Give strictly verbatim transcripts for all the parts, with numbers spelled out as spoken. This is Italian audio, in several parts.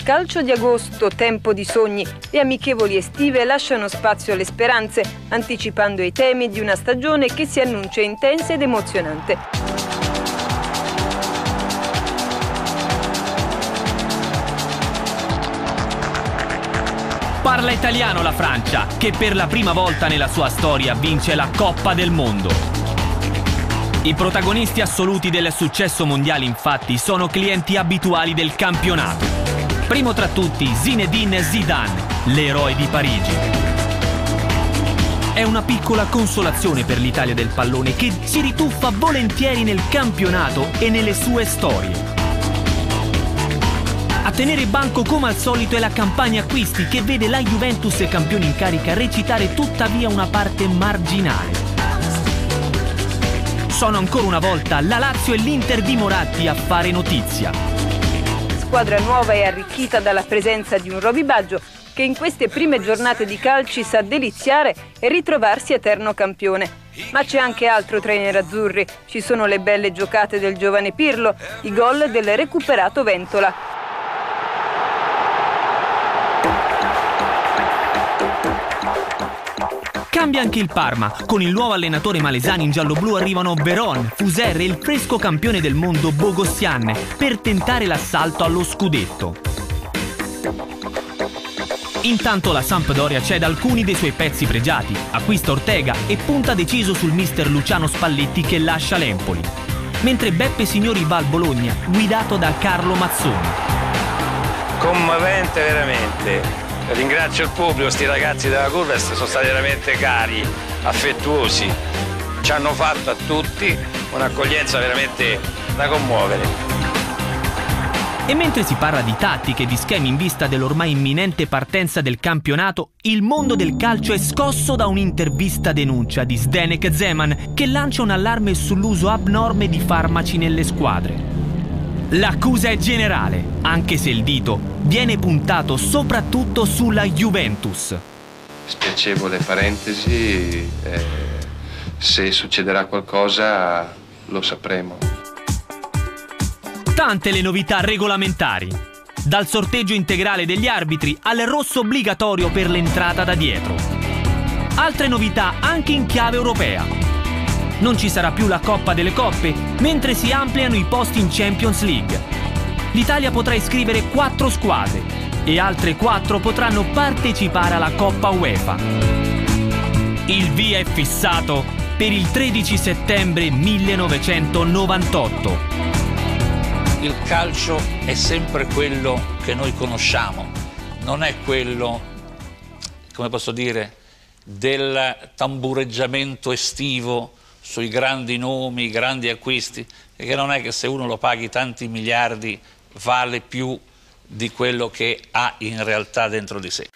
Calcio di agosto, tempo di sogni e amichevoli estive lasciano spazio alle speranze, anticipando i temi di una stagione che si annuncia intensa ed emozionante. Parla italiano la Francia, che per la prima volta nella sua storia vince la Coppa del Mondo. I protagonisti assoluti del successo mondiale, infatti, sono clienti abituali del campionato. Primo tra tutti Zinedine Zidane, l'eroe di Parigi. È una piccola consolazione per l'Italia del pallone, che si rituffa volentieri nel campionato e nelle sue storie. A tenere banco come al solito è la campagna acquisti, che vede la Juventus, campione in carica, recitare tuttavia una parte marginale. Sono ancora una volta la Lazio e l'Inter di Moratti a fare notizia. Squadra nuova e arricchita dalla presenza di un Roby Baggio che in queste prime giornate di calci sa deliziare e ritrovarsi eterno campione. Ma c'è anche altro tra i nerazzurri. Ci sono le belle giocate del giovane Pirlo, i gol del recuperato Ventola. Cambia anche il Parma. Con il nuovo allenatore Malesani in gialloblu arrivano Veron, Fuser e il fresco campione del mondo Bogossian per tentare l'assalto allo scudetto. Intanto la Sampdoria cede alcuni dei suoi pezzi pregiati, acquista Ortega e punta deciso sul mister Luciano Spalletti, che lascia l'Empoli. Mentre Beppe Signori va al Bologna, guidato da Carlo Mazzoni. Commovente veramente. Ringrazio il pubblico, sti ragazzi della curva sono stati veramente cari, affettuosi, ci hanno fatto a tutti un'accoglienza veramente da commuovere. E mentre si parla di tattiche e di schemi in vista dell'ormai imminente partenza del campionato, il mondo del calcio è scosso da un'intervista denuncia di Zdenek Zeman, che lancia un allarme sull'uso abnorme di farmaci nelle squadre. L'accusa è generale, anche se il dito viene puntato soprattutto sulla Juventus. Spiacevole parentesi, eh, se succederà qualcosa lo sapremo. Tante le novità regolamentari, dal sorteggio integrale degli arbitri al rosso obbligatorio per l'entrata da dietro. Altre novità anche in chiave europea. Non ci sarà più la Coppa delle Coppe, mentre si ampliano i posti in Champions League. L'Italia potrà iscrivere quattro squadre e altre quattro potranno partecipare alla Coppa UEFA. Il via è fissato per il tredici settembre millenovecentonovantotto. Il calcio è sempre quello che noi conosciamo, non è quello, come posso dire, del tambureggiamento estivo sui grandi nomi, i grandi acquisti, e che non è che se uno lo paghi tanti miliardi vale più di quello che ha in realtà dentro di sé.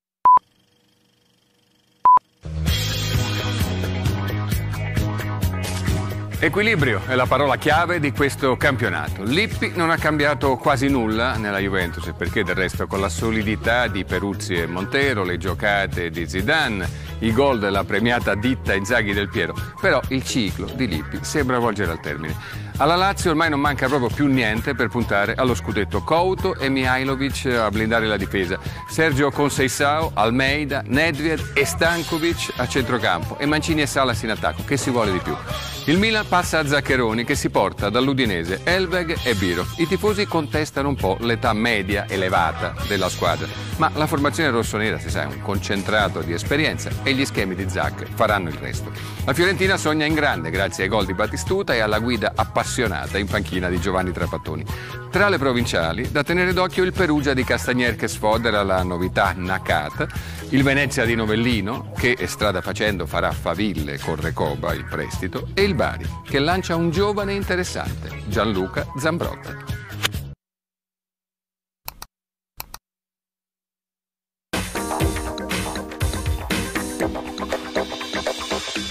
Equilibrio è la parola chiave di questo campionato. Lippi non ha cambiato quasi nulla nella Juventus, perché del resto con la solidità di Peruzzi e Montero, le giocate di Zidane, i gol della premiata ditta Inzaghi del Piero, però il ciclo di Lippi sembra volgere al termine. Alla Lazio ormai non manca proprio più niente per puntare allo scudetto. Couto e Mihajlovic a blindare la difesa, Sergio Conceição, Almeida, Nedved e Stankovic a centrocampo e Mancini e Salas in attacco. Che si vuole di più? Il Milan passa a Zaccheroni, che si porta dall'Udinese Elveg e Biro. I tifosi contestano un po' l'età media elevata della squadra, ma la formazione rossonera, si sa, è un concentrato di esperienza e gli schemi di Zac faranno il resto. La Fiorentina sogna in grande grazie ai gol di Batistuta e alla guida appassionata in panchina di Giovanni Trapattoni. Tra le provinciali, da tenere d'occhio il Perugia di Castagnier, che sfodera la novità Nakata, il Venezia di Novellino, che strada facendo farà faville con Recoba, il prestito, e il Bari, che lancia un giovane interessante, Gianluca Zambrotta. Gentili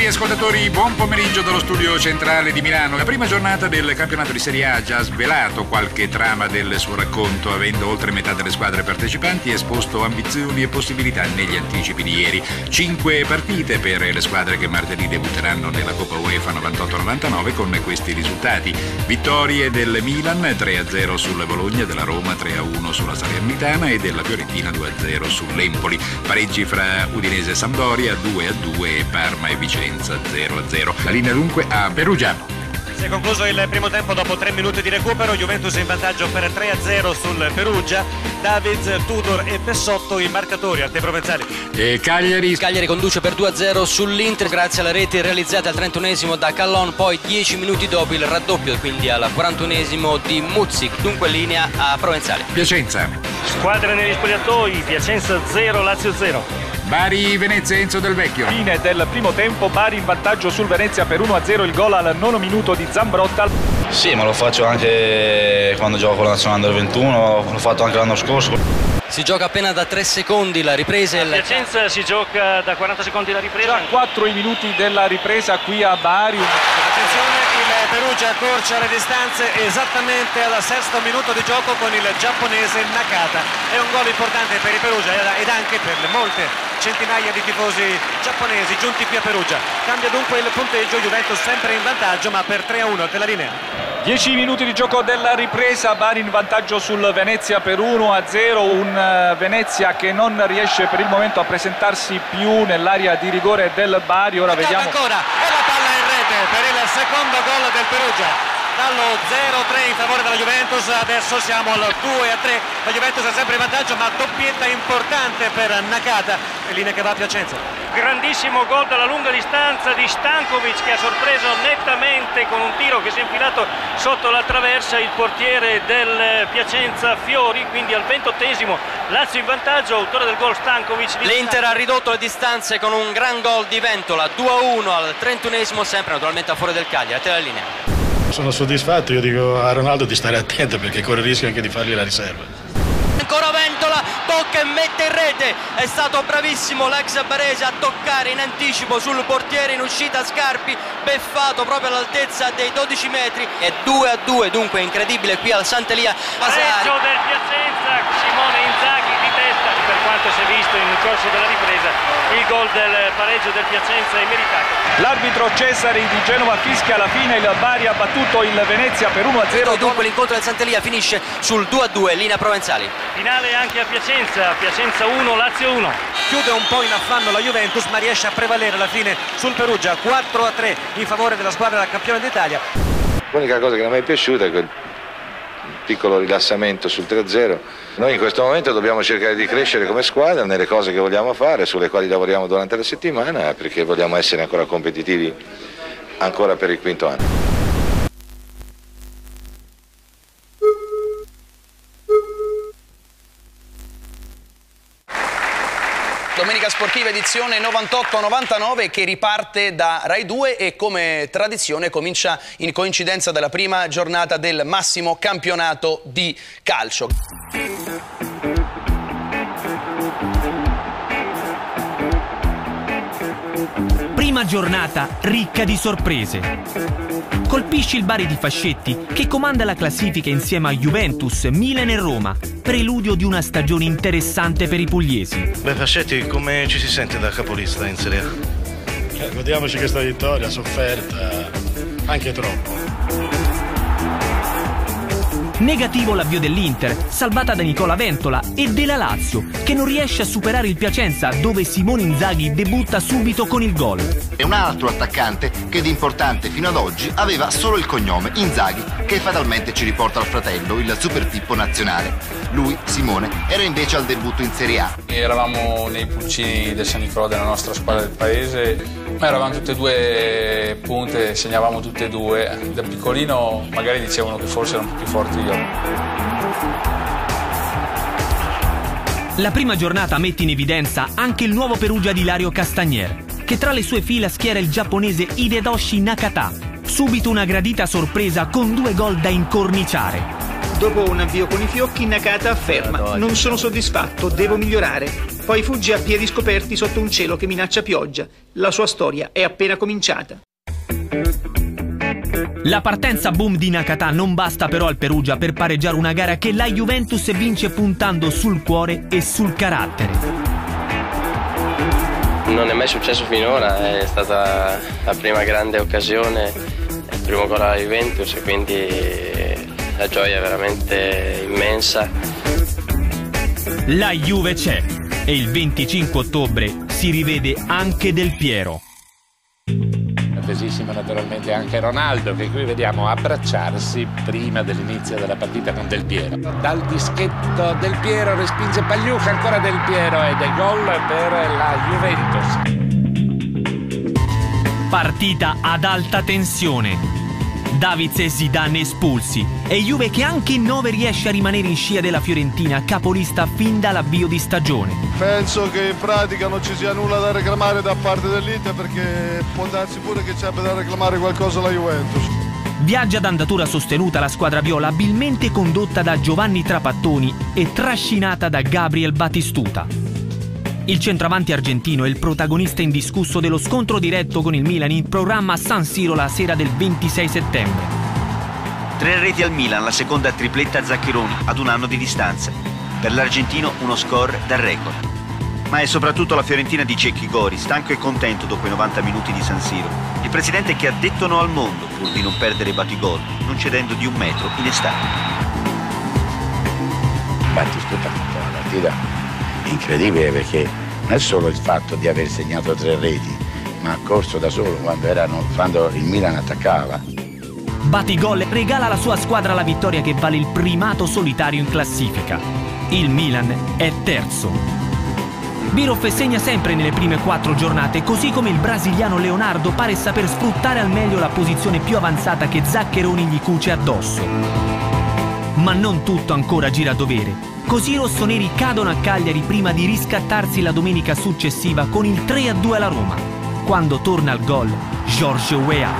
ascoltatori, buon pomeriggio dallo studio centrale di Milano. La prima giornata del campionato di Serie A ha già svelato qualche trama del suo racconto, avendo oltre metà delle squadre partecipanti esposto ambizioni e possibilità negli anticipi di ieri. Cinque partite per le squadre che martedì debutteranno nella Coppa UEFA novantotto novantanove con questi risultati: vittorie del Milan tre a zero sul Bologna, della Roma tre a uno sulla Salernitana e della Fiorentina due a zero sull'Empoli. Pareggi fra Udinese e Sampdoria due a due e Parma e Vicenza zero a zero. La linea dunque a Perugia. Si è concluso il primo tempo dopo tre minuti di recupero, Juventus in vantaggio per tre a zero sul Perugia. Davids, Tudor e Pessotto i marcatori, Arte Provenzali. E Cagliari. Cagliari conduce per due a zero sull'Inter grazie alla rete realizzata al trentunesimo da Callon, poi dieci minuti dopo il raddoppio, quindi al quarantunesimo di Muzzik. Dunque linea a Provenzali. Piacenza. Squadre negli spogliatoi, Piacenza zero, Lazio zero. Bari, Venezia, Enzo Del Vecchio. Fine del primo tempo, Bari in vantaggio sul Venezia per uno a zero, il gol al nono minuto di Zambrotta. Sì, ma lo faccio anche quando gioco con la nazionale under ventuno, l'ho fatto anche l'anno scorso. Si gioca appena da tre secondi la ripresa. A Piacenza si gioca da quaranta secondi la ripresa. Già quattro i minuti della ripresa qui a Bari. Attenzione, il Perugia accorcia le distanze esattamente al sesto minuto di gioco con il giapponese Nakata. È un gol importante per il Perugia ed anche per le molte centinaia di tifosi giapponesi giunti qui a Perugia. Cambia dunque il punteggio, Juventus sempre in vantaggio ma per tre a uno della linea. dieci minuti di gioco della ripresa, Bari in vantaggio sul Venezia per uno a zero, un Venezia che non riesce per il momento a presentarsi più nell'area di rigore del Bari. Ora vediamo ancora e la palla in rete per il secondo gol del Perugia. Dallo zero a tre in favore della Juventus, adesso siamo al due a tre, la Juventus è sempre in vantaggio ma doppietta importante per Nakata, e linea che va a Piacenza. Grandissimo gol dalla lunga distanza di Stankovic che ha sorpreso nettamente con un tiro che si è infilato sotto la traversa il portiere del Piacenza Fiori, quindi al ventottesimo Lazio in vantaggio, autore del gol Stankovic. L'Inter ha ridotto le distanze con un gran gol di Ventola, due a uno al trentunesimo, sempre naturalmente a fuori del Cagliari. A te la linea. Sono soddisfatto, io dico a Ronaldo di stare attento perché corre il rischio anche di fargli la riserva. Ancora Ventola, tocca e mette in rete, è stato bravissimo l'ex barese a toccare in anticipo sul portiere in uscita Scarpi, beffato proprio all'altezza dei dodici metri, e due a due dunque incredibile qui al Sant'Elia. Pareggio del Piacenza, Simone Inzaghi di testa, per quanto si è visto in corso della ripresa il gol del pareggio del Piacenza è meritato. L'arbitro Cesari di Genova fischia alla fine, il Bari ha battuto il Venezia per uno a zero. E dunque l'incontro del Sant'Elia finisce sul due a due, linea Provenzali. Finale anche a Piacenza, Piacenza uno, Lazio uno. Chiude un po' in affanno la Juventus ma riesce a prevalere alla fine sul Perugia, quattro a tre in favore della squadra del campione d'Italia. L'unica cosa che non mi è piaciuta è quel piccolo rilassamento sul tre a zero. Noi in questo momento dobbiamo cercare di crescere come squadra nelle cose che vogliamo fare, sulle quali lavoriamo durante la settimana, perché vogliamo essere ancora competitivi ancora per il quinto anno. Domenica Sportiva edizione novantotto novantanove che riparte da Rai due e come tradizione comincia in coincidenza della prima giornata del massimo campionato di calcio. Prima giornata ricca di sorprese. Colpisce il Bari di Fascetti che comanda la classifica insieme a Juventus, Milan e Roma, preludio di una stagione interessante per i pugliesi. Beh, Fascetti come ci si sente da capolista in Serie A? Eh, godiamoci questa vittoria, sofferta anche troppo. Negativo l'avvio dell'Inter, salvata da Nicola Ventola, e della Lazio, che non riesce a superare il Piacenza, dove Simone Inzaghi debutta subito con il gol. È un altro attaccante che di importante fino ad oggi aveva solo il cognome Inzaghi, che fatalmente ci riporta al fratello, il Super Pippo nazionale. Lui, Simone, era invece al debutto in Serie A. Eravamo nei pulcini del San Nicolò della nostra squadra del paese, ma eravamo tutte e due punte, segnavamo tutte e due. Da piccolino magari dicevano che forse erano più forti io. La prima giornata mette in evidenza anche il nuovo Perugia di Ilario Castagnier, che tra le sue fila schiera il giapponese Hideyoshi Nakata. Subito una gradita sorpresa con due gol da incorniciare. Dopo un avvio con i fiocchi, Nakata afferma: non sono soddisfatto, devo migliorare. Poi fugge a piedi scoperti sotto un cielo che minaccia pioggia. La sua storia è appena cominciata. La partenza boom di Nakata non basta però al Perugia per pareggiare una gara che la Juventus vince puntando sul cuore e sul carattere. Non è mai successo finora, è stata la prima grande occasione, il primo gol alla Juventus, e quindi la gioia è veramente immensa. La Juve c'è e il venticinque ottobre si rivede anche Del Piero. Attesissimo naturalmente anche Ronaldo, che qui vediamo abbracciarsi prima dell'inizio della partita con Del Piero. Dal dischetto Del Piero respinge Pagliuca, ancora Del Piero, ed è gol per la Juventus. Partita ad alta tensione. Davids e Zidane espulsi e Juve che anche in nove riesce a rimanere in scia della Fiorentina, capolista fin dall'avvio di stagione. Penso che in pratica non ci sia nulla da reclamare da parte dell'Inter, perché può darsi pure che ci abbia da reclamare qualcosa la Juventus. Viaggia ad andatura sostenuta la squadra viola, abilmente condotta da Giovanni Trapattoni e trascinata da Gabriel Batistuta. Il centravanti argentino è il protagonista indiscusso dello scontro diretto con il Milan in programma a San Siro la sera del ventisei settembre. Tre reti al Milan, la seconda tripletta a Zaccheroni ad un anno di distanza. Per l'argentino uno score da record. Ma è soprattutto la Fiorentina di Cecchi Gori, stanco e contento dopo i novanta minuti di San Siro. Il presidente che ha detto no al mondo pur di non perdere Batigol, non cedendo di un metro in estate. Batistuta ha fatto una partita incredibile, perché non è solo il fatto di aver segnato tre reti, ma ha corso da solo quando, erano, quando il Milan attaccava. Batigol regala alla sua squadra la vittoria che vale il primato solitario in classifica. Il Milan è terzo. Biroff segna sempre nelle prime quattro giornate, così come il brasiliano Leonardo pare saper sfruttare al meglio la posizione più avanzata che Zaccheroni gli cuce addosso. Ma non tutto ancora gira a dovere. Così i rossoneri cadono a Cagliari prima di riscattarsi la domenica successiva con il tre a due alla Roma, quando torna al gol George Weah.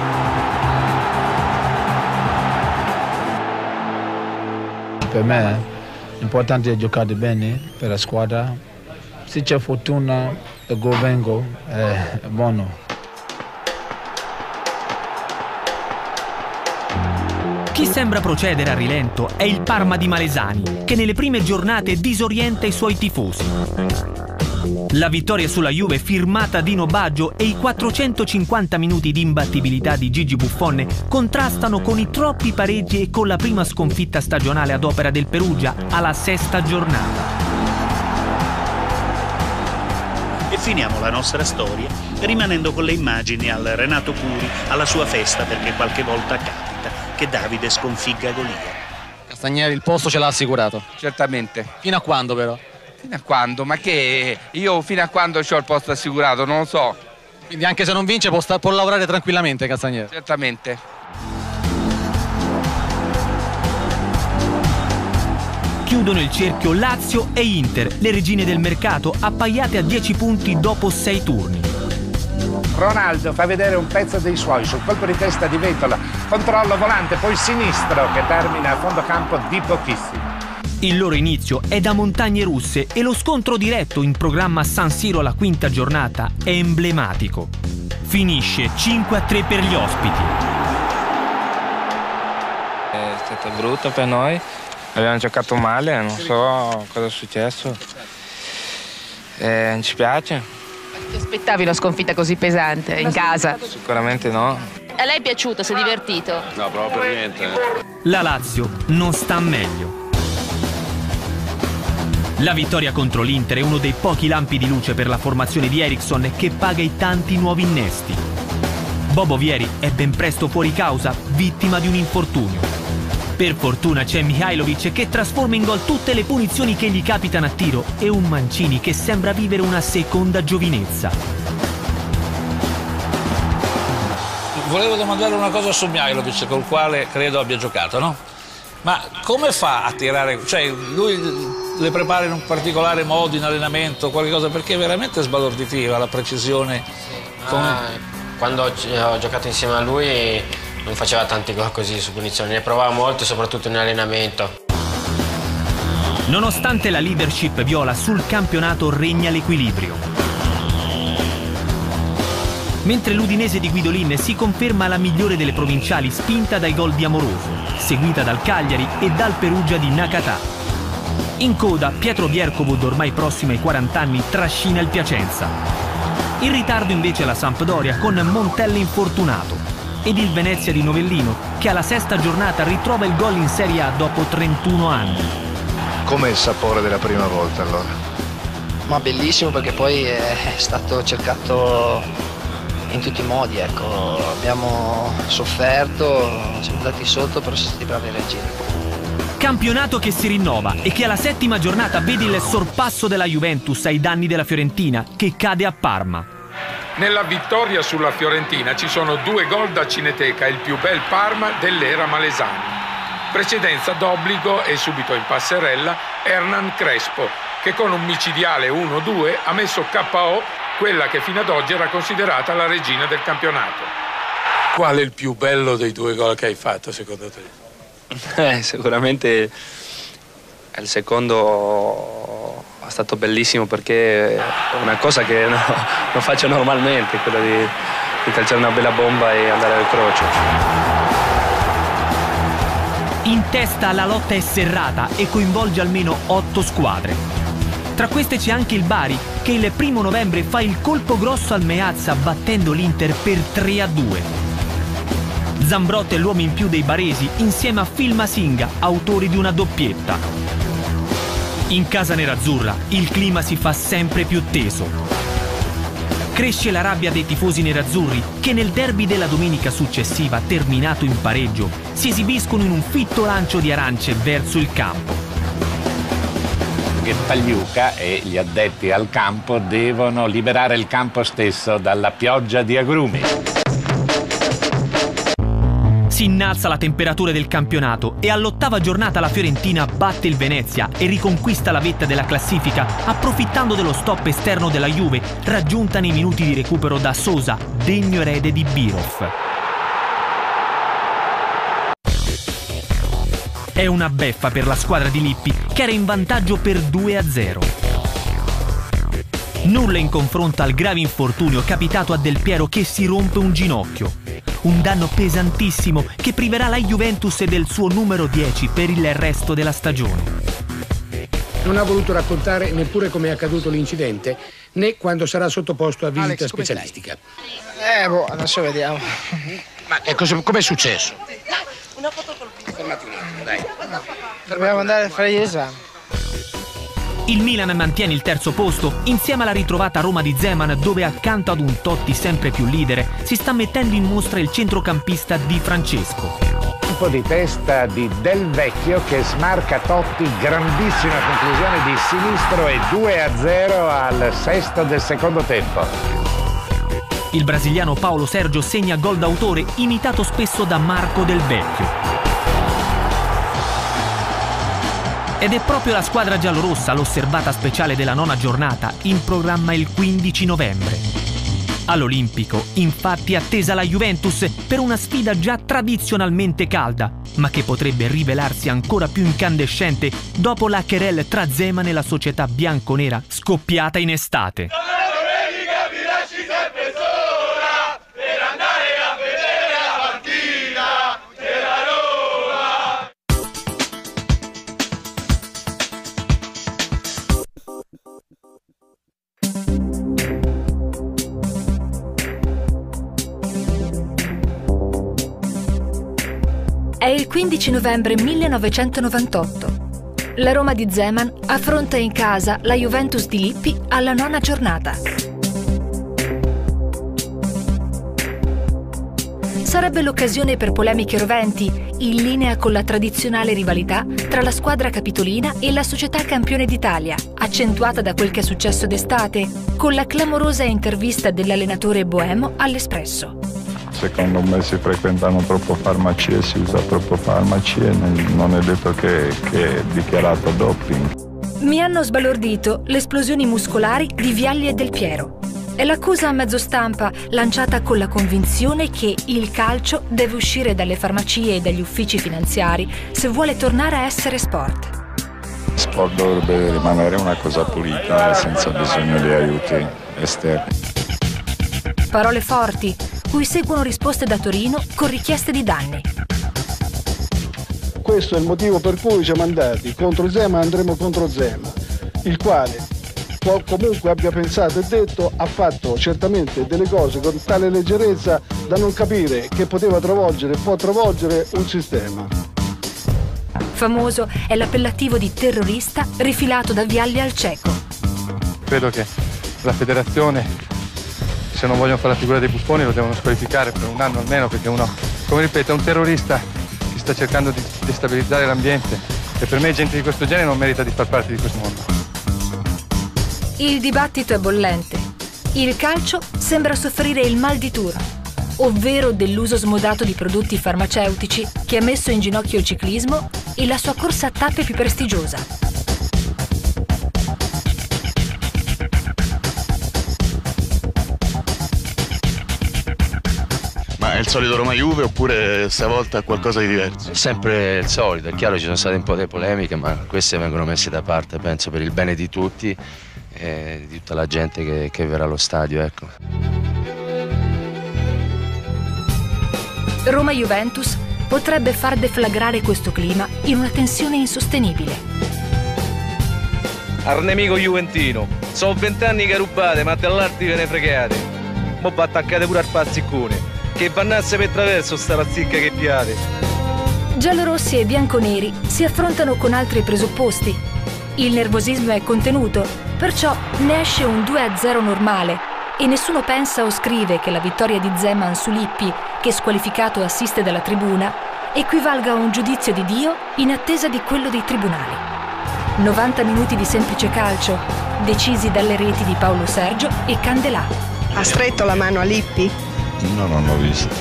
Per me è importante giocare bene per la squadra. Se c'è fortuna, il gol vengo è buono. Chi sembra procedere a rilento è il Parma di Malesani, che nelle prime giornate disorienta i suoi tifosi. La vittoria sulla Juve firmata Dino Baggio e i quattrocentocinquanta minuti di imbattibilità di Gigi Buffon contrastano con i troppi pareggi e con la prima sconfitta stagionale ad opera del Perugia alla sesta giornata. E finiamo la nostra storia rimanendo con le immagini al Renato Curi alla sua festa, perché qualche volta capita che Davide sconfigga Golia. Castagneri il posto ce l'ha assicurato? Certamente. Fino a quando però? Fino a quando? Ma che io fino a quando ho il posto assicurato, non lo so. Quindi anche se non vince può, può lavorare tranquillamente Castagneri? Certamente. Chiudono il cerchio Lazio e Inter, le regine del mercato, appaiate a dieci punti dopo sei turni. Ronaldo fa vedere un pezzo dei suoi sul colpo di testa di Vetola, controllo volante, poi sinistro che termina a fondo campo di pochissimo. Il loro inizio è da montagne russe e lo scontro diretto in programma a San Siro alla quinta giornata è emblematico. Finisce cinque a tre per gli ospiti. È stato brutto per noi, abbiamo giocato male, non so cosa è successo. Eh, non ci piace. Ti aspettavi una sconfitta così pesante in casa? Sicuramente no. A lei è piaciuto? Si è divertito? No, proprio per niente. La Lazio non sta meglio. La vittoria contro l'Inter è uno dei pochi lampi di luce per la formazione di Eriksson, che paga i tanti nuovi innesti. Bobo Vieri è ben presto fuori causa, vittima di un infortunio. Per fortuna c'è Mihajlovic che trasforma in gol tutte le punizioni che gli capitano a tiro e un Mancini che sembra vivere una seconda giovinezza. Volevo domandare una cosa su Mihajlovic, col quale credo abbia giocato, no? Ma come fa a tirare? Cioè, lui le prepara in un particolare modo in allenamento, qualche cosa, perché è veramente sbalorditiva la precisione. Come... Ah, quando ho giocato insieme a lui non faceva tanti gol così su punizioni, ne provava molto soprattutto in allenamento. Nonostante la leadership viola, sul campionato regna l'equilibrio. Mentre l'Udinese di Guidolin si conferma la migliore delle provinciali, spinta dai gol di Amoroso, seguita dal Cagliari e dal Perugia di Nakata. In coda Pietro Bierkovud, ormai prossimo ai quaranta anni, trascina il Piacenza. In ritardo invece la Sampdoria con Montella infortunato ed il Venezia di Novellino che alla sesta giornata ritrova il gol in Serie A dopo trentuno anni. Com'è il sapore della prima volta allora? Ma bellissimo, perché poi è stato cercato in tutti i modi, ecco. Abbiamo sofferto, siamo andati sotto, però siamo stati bravi a reagire. Campionato che si rinnova e che alla settima giornata vede il sorpasso della Juventus ai danni della Fiorentina, che cade a Parma. Nella vittoria sulla Fiorentina ci sono due gol da Cineteca, il più bel Parma dell'era Malesani. Precedenza d'obbligo e subito in passerella Hernan Crespo, che con un micidiale uno due ha messo K O quella che fino ad oggi era considerata la regina del campionato. Qual è il più bello dei due gol che hai fatto secondo te? Eh, sicuramente il secondo è stato bellissimo, perché è una cosa che no, non faccio normalmente, quella di, di calciare una bella bomba e andare al croce. In testa la lotta è serrata e coinvolge almeno otto squadre. Tra queste c'è anche il Bari, che il primo novembre fa il colpo grosso al Meazza battendo l'Inter per tre a due. Zambrotta è l'uomo in più dei baresi insieme a Phil Masinga, autori di una doppietta. In casa nerazzurra il clima si fa sempre più teso. Cresce la rabbia dei tifosi nerazzurri che nel derby della domenica successiva, terminato in pareggio, si esibiscono in un fitto lancio di arance verso il campo. Che Pagliuca e gli addetti al campo devono liberare il campo stesso dalla pioggia di agrumi. Si innalza la temperatura del campionato e all'ottava giornata la Fiorentina batte il Venezia e riconquista la vetta della classifica, approfittando dello stop esterno della Juve, raggiunta nei minuti di recupero da Sosa, degno erede di Birov. È una beffa per la squadra di Lippi, che era in vantaggio per due a zero. Nulla in confronto al grave infortunio capitato a Del Piero, che si rompe un ginocchio. Un danno pesantissimo che priverà la Juventus del suo numero dieci per il resto della stagione. Non ha voluto raccontare neppure come è accaduto l'incidente, né quando sarà sottoposto a visita Alex, specialistica. Eh, boh, adesso vediamo. Ma com'è successo? Una fotocopia. Fermati un attimo, dai. Dobbiamo andare a fare gli esami. Il Milan mantiene il terzo posto insieme alla ritrovata Roma di Zeman, dove accanto ad un Totti sempre più leader si sta mettendo in mostra il centrocampista Di Francesco. Un po' di testa di Del Vecchio che smarca Totti, grandissima conclusione di sinistro e due a zero al sesto del secondo tempo. Il brasiliano Paulo Sergio segna gol d'autore, imitato spesso da Marco Del Vecchio. Ed è proprio la squadra giallorossa l'osservata speciale della nona giornata, in programma il quindici novembre. All'Olimpico, infatti, è attesa la Juventus per una sfida già tradizionalmente calda, ma che potrebbe rivelarsi ancora più incandescente dopo la querelle tra Zeman e la società bianconera scoppiata in estate. È il quindici novembre millenovecentonovantotto. La Roma di Zeman affronta in casa la Juventus di Lippi alla nona giornata. Sarebbe l'occasione per polemiche roventi, in linea con la tradizionale rivalità tra la squadra capitolina e la società campione d'Italia, accentuata da quel che è successo d'estate, con la clamorosa intervista dell'allenatore boemo all'Espresso. Secondo me si frequentano troppo farmacie, si usa troppo farmacie, non è detto che, che è dichiarato doping. Mi hanno sbalordito le esplosioni muscolari di Vialli e Del Piero. È l'accusa a mezzo stampa lanciata con la convinzione che il calcio deve uscire dalle farmacie e dagli uffici finanziari se vuole tornare a essere sport. Il sport dovrebbe rimanere una cosa pulita e senza bisogno di aiuti esterni. Parole forti, cui seguono risposte da Torino con richieste di danni. Questo è il motivo per cui siamo andati contro Zeman, andremo contro Zeman, il quale comunque abbia pensato e detto ha fatto certamente delle cose con tale leggerezza da non capire che poteva travolgere, può travolgere un sistema. Famoso è l'appellativo di terrorista rifilato da Vialli al cieco. Credo che la federazione, se non vogliono fare la figura dei buffoni, lo devono squalificare per un anno almeno, perché uno, come ripeto, è un terrorista che sta cercando di destabilizzare l'ambiente e per me gente di questo genere non merita di far parte di questo mondo. Il dibattito è bollente. Il calcio sembra soffrire il mal di Tour, ovvero dell'uso smodato di prodotti farmaceutici che ha messo in ginocchio il ciclismo e la sua corsa a tappe più prestigiosa. Ma è il solito Roma-Juve oppure stavolta qualcosa di diverso? Sempre il solito, è chiaro ci sono state un po' di polemiche, ma queste vengono messe da parte, penso, per il bene di tutti e di tutta la gente che, che verrà allo stadio, ecco. Roma-Juventus potrebbe far deflagrare questo clima in una tensione insostenibile. Al nemico juventino, sono vent'anni che rubate, ma dall'altri ve ne fregate. Mo' va attaccate pure al pazziccone, che vannasse per traverso sta razzicca che piate. Giallorossi e bianconeri si affrontano con altri presupposti. Il nervosismo è contenuto, perciò ne esce un due a zero normale e nessuno pensa o scrive che la vittoria di Zeman su Lippi, che squalificato assiste dalla tribuna, equivalga a un giudizio di Dio in attesa di quello dei tribunali. novanta minuti di semplice calcio, decisi dalle reti di Paolo Sergio e Candelà. Ha stretto la mano a Lippi? No, non l'ho visto.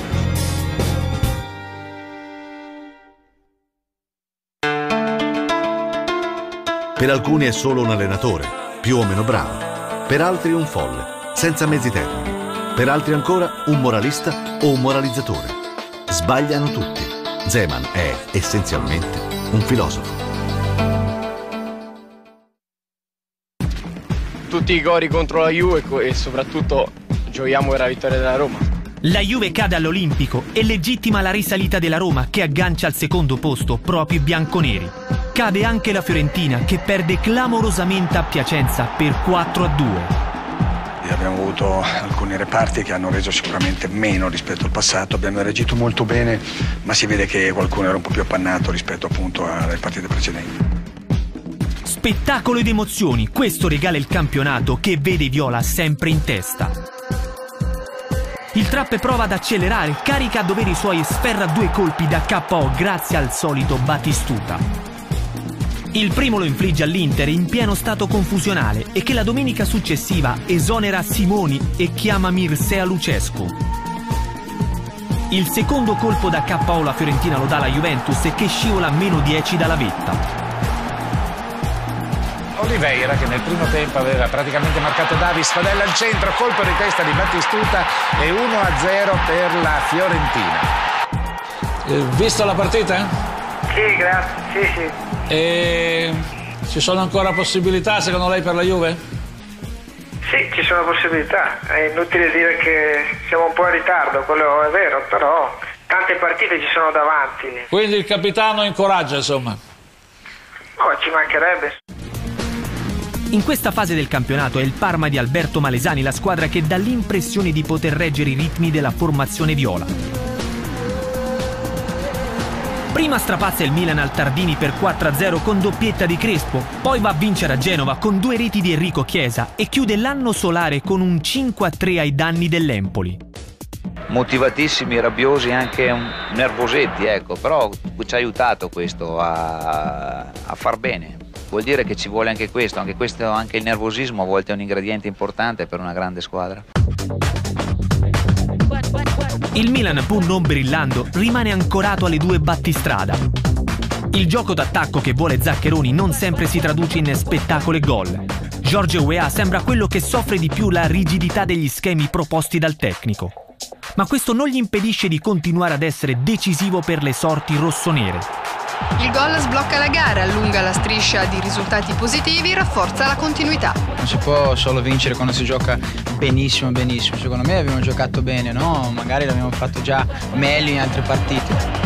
Per alcuni è solo un allenatore, più o meno bravo. Per altri un folle, senza mezzi termini. Per altri ancora un moralista o un moralizzatore. Sbagliano tutti. Zeman è essenzialmente un filosofo. Tutti i cori contro la Juve e soprattutto gioiamo per la vittoria della Roma. La Juve cade all'Olimpico e legittima la risalita della Roma, che aggancia al secondo posto proprio i bianconeri. Cade anche la Fiorentina, che perde clamorosamente a Piacenza per quattro a due. Abbiamo avuto alcuni reparti che hanno reso sicuramente meno rispetto al passato, abbiamo reagito molto bene, ma si vede che qualcuno era un po' più appannato rispetto appunto alle partite precedenti. Spettacolo ed emozioni, questo regala il campionato che vede i viola sempre in testa. Il Trappe prova ad accelerare, carica a dovere i suoi e sferra due colpi da K O grazie al solito Batistuta. Il primo lo infligge all'Inter in pieno stato confusionale e che la domenica successiva esonera Simoni e chiama Mircea Lucescu. Il secondo colpo da K O la Fiorentina lo dà alla Juventus e che scivola a meno dieci dalla vetta. Oliveira, che nel primo tempo aveva praticamente marcato Davis, Fadella al centro, colpo di testa di Batistuta e uno a zero per la Fiorentina. Eh, visto la partita? Sì, grazie, sì, sì. E ci sono ancora possibilità secondo lei per la Juve? Sì, ci sono possibilità. È inutile dire che siamo un po' in ritardo, quello è vero, però tante partite ci sono davanti. Quindi il capitano incoraggia, insomma. No, ci mancherebbe. In questa fase del campionato è il Parma di Alberto Malesani la squadra che dà l'impressione di poter reggere i ritmi della formazione viola. Prima strapazza il Milan al Tardini per quattro a zero con doppietta di Crespo, poi va a vincere a Genova con due reti di Enrico Chiesa e chiude l'anno solare con un cinque a tre ai danni dell'Empoli. Motivatissimi, rabbiosi, anche nervosetti, ecco, però ci ha aiutato questo a, a far bene. Vuol dire che ci vuole anche questo, anche questo, anche il nervosismo a volte è un ingrediente importante per una grande squadra. Il Milan, pur non brillando, rimane ancorato alle due battistrada. Il gioco d'attacco che vuole Zaccheroni non sempre si traduce in spettacolo e gol. George Weah sembra quello che soffre di più la rigidità degli schemi proposti dal tecnico. Ma questo non gli impedisce di continuare ad essere decisivo per le sorti rossonere. Il gol sblocca la gara, allunga la striscia di risultati positivi, rafforza la continuità. Non si può solo vincere quando si gioca benissimo, benissimo. Secondo me abbiamo giocato bene, no? Magari l'abbiamo fatto già meglio in altre partite.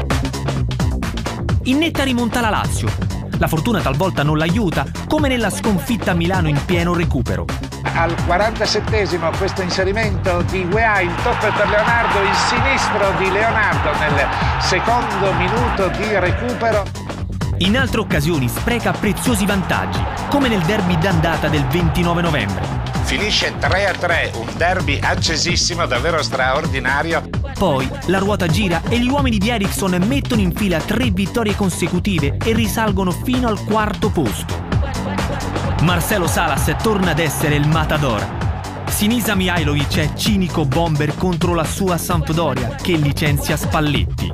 In netta rimonta la Lazio. La fortuna talvolta non l'aiuta, come nella sconfitta a Milano in pieno recupero. Al quarantasettesimo questo inserimento di Weah, il tocco per Leonardo, il sinistro di Leonardo nel secondo minuto di recupero. In altre occasioni spreca preziosi vantaggi, come nel derby d'andata del ventinove novembre. Finisce tre a tre, un derby accesissimo, davvero straordinario. Poi la ruota gira e gli uomini di Eriksson mettono in fila tre vittorie consecutive e risalgono fino al quarto posto. Marcelo Salas torna ad essere il matador. Sinisa Mihajlovic è cinico bomber contro la sua Sampdoria che licenzia Spalletti.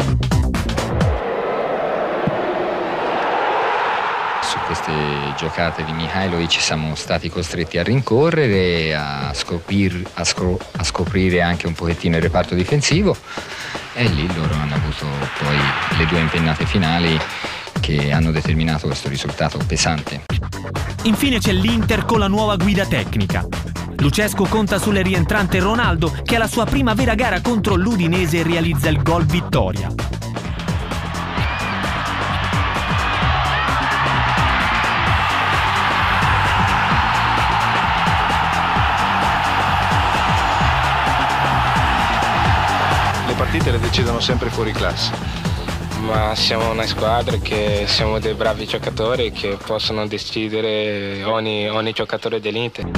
Su queste giocate di Mihajlovic siamo stati costretti a rincorrere, a, scoprir, a, scro, a scoprire anche un pochettino il reparto difensivo, e lì loro hanno avuto poi le due impennate finali che hanno determinato questo risultato pesante. Infine c'è l'Inter con la nuova guida tecnica. Lucescu conta sulle rientrante Ronaldo che alla sua prima vera gara contro l'Udinese realizza il gol vittoria. Le partite le decidono sempre fuori classe, ma siamo una squadra che siamo dei bravi giocatori che possono decidere ogni, ogni giocatore dell'Inter.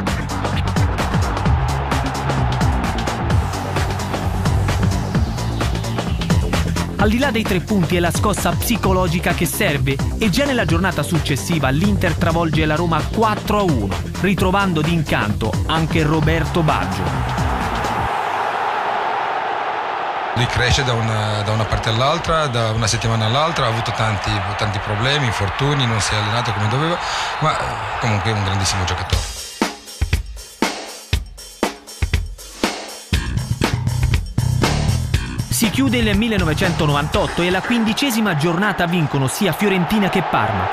Al di là dei tre punti è la scossa psicologica che serve e già nella giornata successiva l'Inter travolge la Roma quattro a uno, ritrovando d'incanto anche Roberto Baggio. Lui cresce da una, da una parte all'altra, da una settimana all'altra, ha avuto tanti, tanti problemi, infortuni, non si è allenato come doveva, ma comunque è un grandissimo giocatore. Si chiude il millenovecentonovantotto e la quindicesima giornata vincono sia Fiorentina che Parma.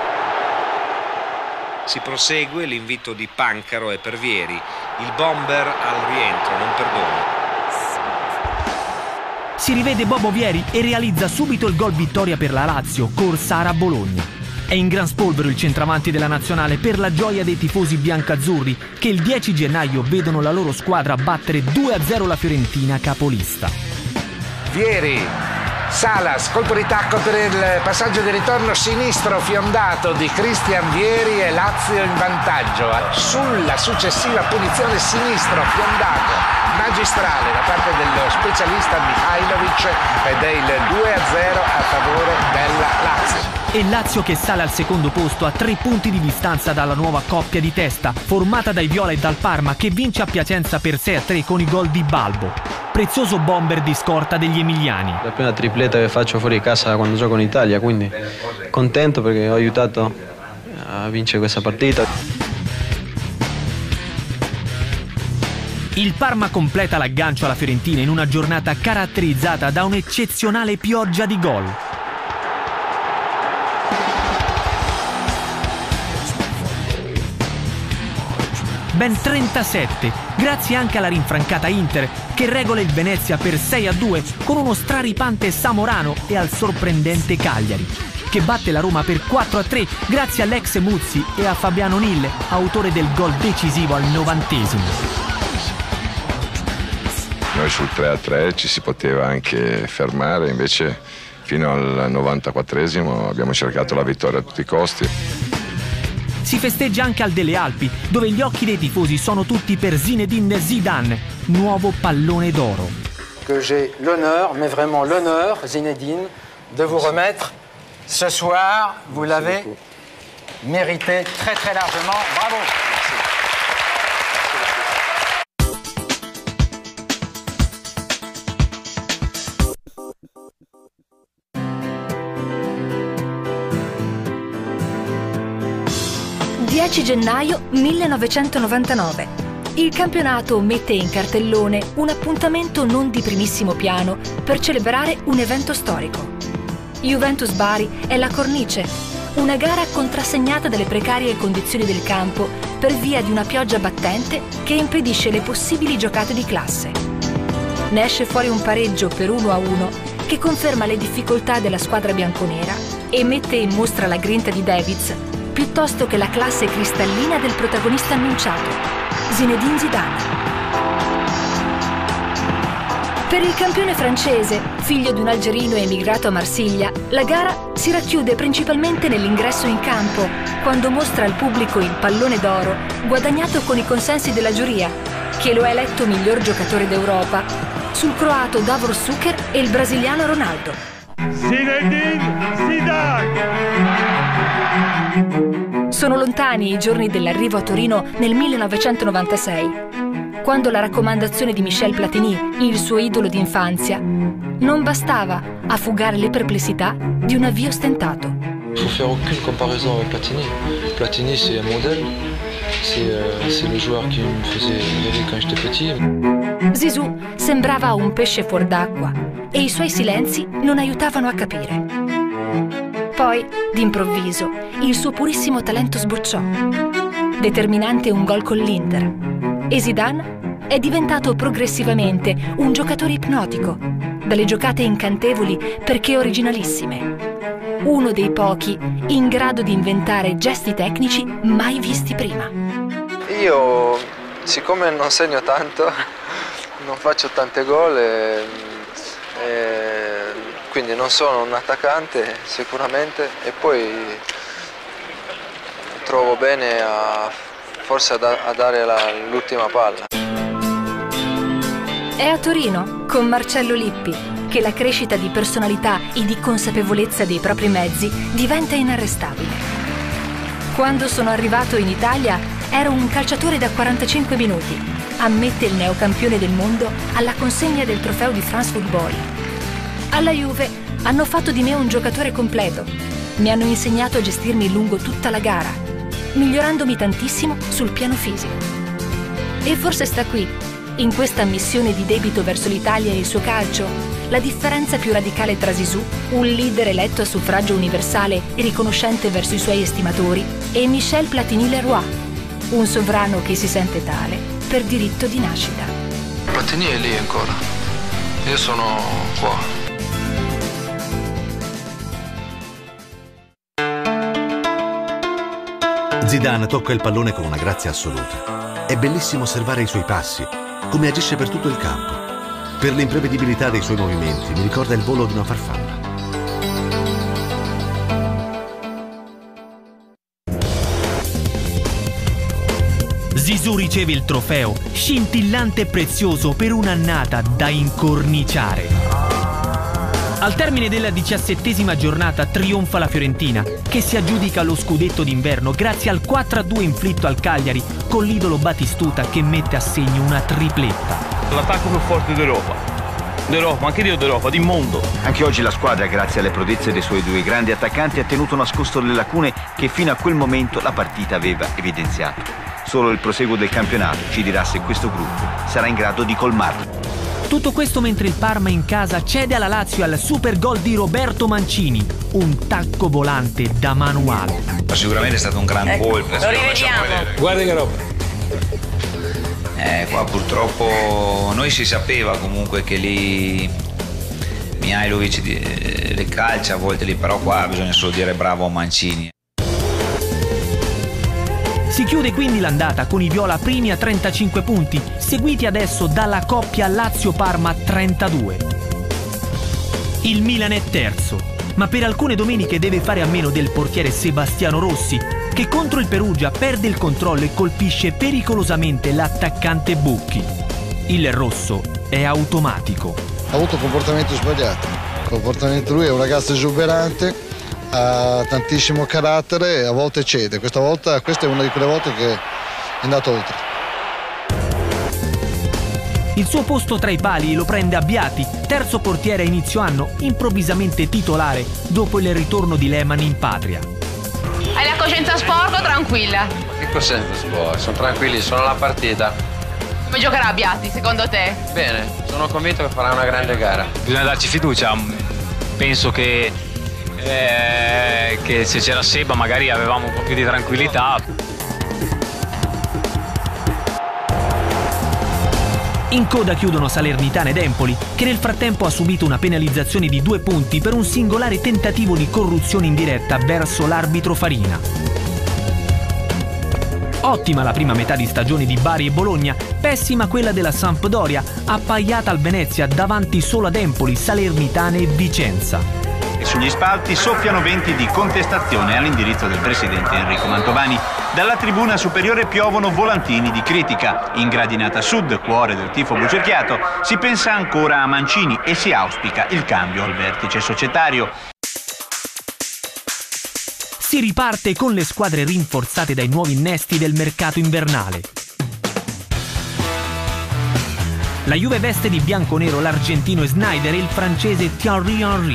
Si prosegue l'invito di Pancaro e Pervieri, il bomber al rientro non perdona. Si rivede Bobo Vieri e realizza subito il gol vittoria per la Lazio, Corsara Bologna. È in gran spolvero il centravanti della nazionale per la gioia dei tifosi biancazzurri che il dieci gennaio vedono la loro squadra battere due a zero la Fiorentina capolista. Vieri, Salas, colpo di tacco per il passaggio di ritorno sinistro fiondato di Christian Vieri e Lazio in vantaggio. Sulla successiva punizione sinistro fiondato magistrale da parte dello specialista Mihajlovic ed è il due a zero a favore della Lazio. E Lazio che sale al secondo posto a tre punti di distanza dalla nuova coppia di testa formata dai Viola e dal Parma che vince a Piacenza per sei a tre con i gol di Balbo, prezioso bomber di scorta degli emiliani. La prima tripletta che faccio fuori casa quando gioco in Italia, quindi contento perché ho aiutato a vincere questa partita. Il Parma completa l'aggancio alla Fiorentina in una giornata caratterizzata da un'eccezionale pioggia di gol. Ben trentasette, grazie anche alla rinfrancata Inter che regola il Venezia per sei a due con uno straripante Samorano e al sorprendente Cagliari, che batte la Roma per quattro a tre grazie all'ex Muzzi e a Fabiano Nille, autore del gol decisivo al novantesimo. Noi sul tre a tre ci si poteva anche fermare, invece fino al novantaquattresimo abbiamo cercato la vittoria a tutti i costi. Si festeggia anche al Delle Alpi, dove gli occhi dei tifosi sono tutti per Zinedine Zidane, nuovo pallone d'oro. Que j'ai l'honneur, mais vraiment l'honneur, Zinedine, de vous remettre ce soir. Vous l'avez mérité très très largement. Bravo. dieci gennaio millenovecentonovantanove. Il campionato mette in cartellone un appuntamento non di primissimo piano per celebrare un evento storico. Juventus Bari è la cornice, una gara contrassegnata dalle precarie condizioni del campo per via di una pioggia battente che impedisce le possibili giocate di classe. Ne esce fuori un pareggio per uno a uno che conferma le difficoltà della squadra bianconera e mette in mostra la grinta di Davids piuttosto che la classe cristallina del protagonista annunciato, Zinedine Zidane. Per il campione francese, figlio di un algerino emigrato a Marsiglia, la gara si racchiude principalmente nell'ingresso in campo, quando mostra al pubblico il pallone d'oro guadagnato con i consensi della giuria, che lo ha eletto miglior giocatore d'Europa, sul croato Davor Šuker e il brasiliano Ronaldo. Zinedine Zidane! Sono lontani i giorni dell'arrivo a Torino nel millenovecentonovantasei, quando la raccomandazione di Michel Platini, il suo idolo d'infanzia, non bastava a fugare le perplessità di un avvio stentato. Il faut faire aucune comparaison avec Platini. Platini c'est un modèle, c'est euh, le joueur qui me faisait rêver quand j'étais petit. Zizou sembrava un pesce fuor d'acqua e i suoi silenzi non aiutavano a capire. Poi, d'improvviso, il suo purissimo talento sbocciò, determinante un gol con l'Inter. E Zidane è diventato progressivamente un giocatore ipnotico, dalle giocate incantevoli perché originalissime. Uno dei pochi in grado di inventare gesti tecnici mai visti prima. Io, siccome non segno tanto, non faccio tante gol e, e quindi non sono un attaccante sicuramente, e poi trovo bene a, forse a, da, a dare l'ultima palla. È a Torino, con Marcello Lippi, che la crescita di personalità e di consapevolezza dei propri mezzi diventa inarrestabile. Quando sono arrivato in Italia ero un calciatore da quarantacinque minuti, ammette il neocampione del mondo alla consegna del trofeo di France Football. Alla Juve hanno fatto di me un giocatore completo. Mi hanno insegnato a gestirmi lungo tutta la gara, migliorandomi tantissimo sul piano fisico. E forse sta qui, in questa missione di debito verso l'Italia e il suo calcio, la differenza più radicale tra Zizou, un leader eletto a suffragio universale e riconoscente verso i suoi estimatori, e Michel Platini-Leroy, un sovrano che si sente tale per diritto di nascita. Platini è lì ancora, io sono qua. Zidane tocca il pallone con una grazia assoluta. È bellissimo osservare i suoi passi, come agisce per tutto il campo. Per l'imprevedibilità dei suoi movimenti mi ricorda il volo di una farfalla. Zizou riceve il trofeo, scintillante e prezioso per un'annata da incorniciare. Al termine della diciassettesima giornata trionfa la Fiorentina, che si aggiudica lo scudetto d'inverno grazie al quattro a due inflitto al Cagliari con l'idolo Batistuta che mette a segno una tripletta. L'attacco più forte d'Europa, d'Europa, anche io d'Europa, di mondo. Anche oggi la squadra, grazie alle prodezze dei suoi due grandi attaccanti, ha tenuto nascosto le lacune che fino a quel momento la partita aveva evidenziato. Solo il proseguo del campionato ci dirà se questo gruppo sarà in grado di colmarlo. Tutto questo mentre il Parma in casa cede alla Lazio al super gol di Roberto Mancini, un tacco volante da manuale. Sicuramente è stato un gran ecco, colpo. Lo rivediamo. Guarda che roba. Eh, qua purtroppo noi si sapeva comunque che lì Mihajlovic le calcia a volte lì, però qua bisogna solo dire bravo a Mancini. Si chiude quindi l'andata con i viola primi a trentacinque punti, seguiti adesso dalla coppia Lazio-Parma a trentadue. Il Milan è terzo, ma per alcune domeniche deve fare a meno del portiere Sebastiano Rossi, che contro il Perugia perde il controllo e colpisce pericolosamente l'attaccante Bucchi. Il rosso è automatico. Ha avuto comportamento sbagliato. Comportamento, lui è un ragazzo esuberante, ha tantissimo carattere e a volte cede. Questa volta, questa è una di quelle volte che è andato oltre. Il suo posto tra i pali lo prende Abbiati, terzo portiere a inizio anno, improvvisamente titolare dopo il ritorno di Lehmann in patria. Hai la coscienza sporca o tranquilla? Che coscienza sporca? Sono tranquilli, sono alla partita. Come giocherà Abbiati, secondo te? Bene, sono convinto che farà una grande gara. Bisogna darci fiducia. Penso che, eh, che se c'era Seba magari avevamo un po' più di tranquillità. In coda chiudono Salernitana ed Empoli, che nel frattempo ha subito una penalizzazione di due punti per un singolare tentativo di corruzione indiretta verso l'arbitro Farina. Ottima la prima metà di stagione di Bari e Bologna, pessima quella della Sampdoria, appaiata al Venezia davanti solo ad Empoli, Salernitana e Vicenza. E sugli spalti soffiano venti di contestazione all'indirizzo del presidente Enrico Mantovani. Dalla tribuna superiore piovono volantini di critica. In gradinata sud, cuore del tifo bucerchiato, si pensa ancora a Mancini e si auspica il cambio al vertice societario. Si riparte con le squadre rinforzate dai nuovi innesti del mercato invernale. La Juve veste di bianconero l'argentino Sneijder e il francese Thierry Henry.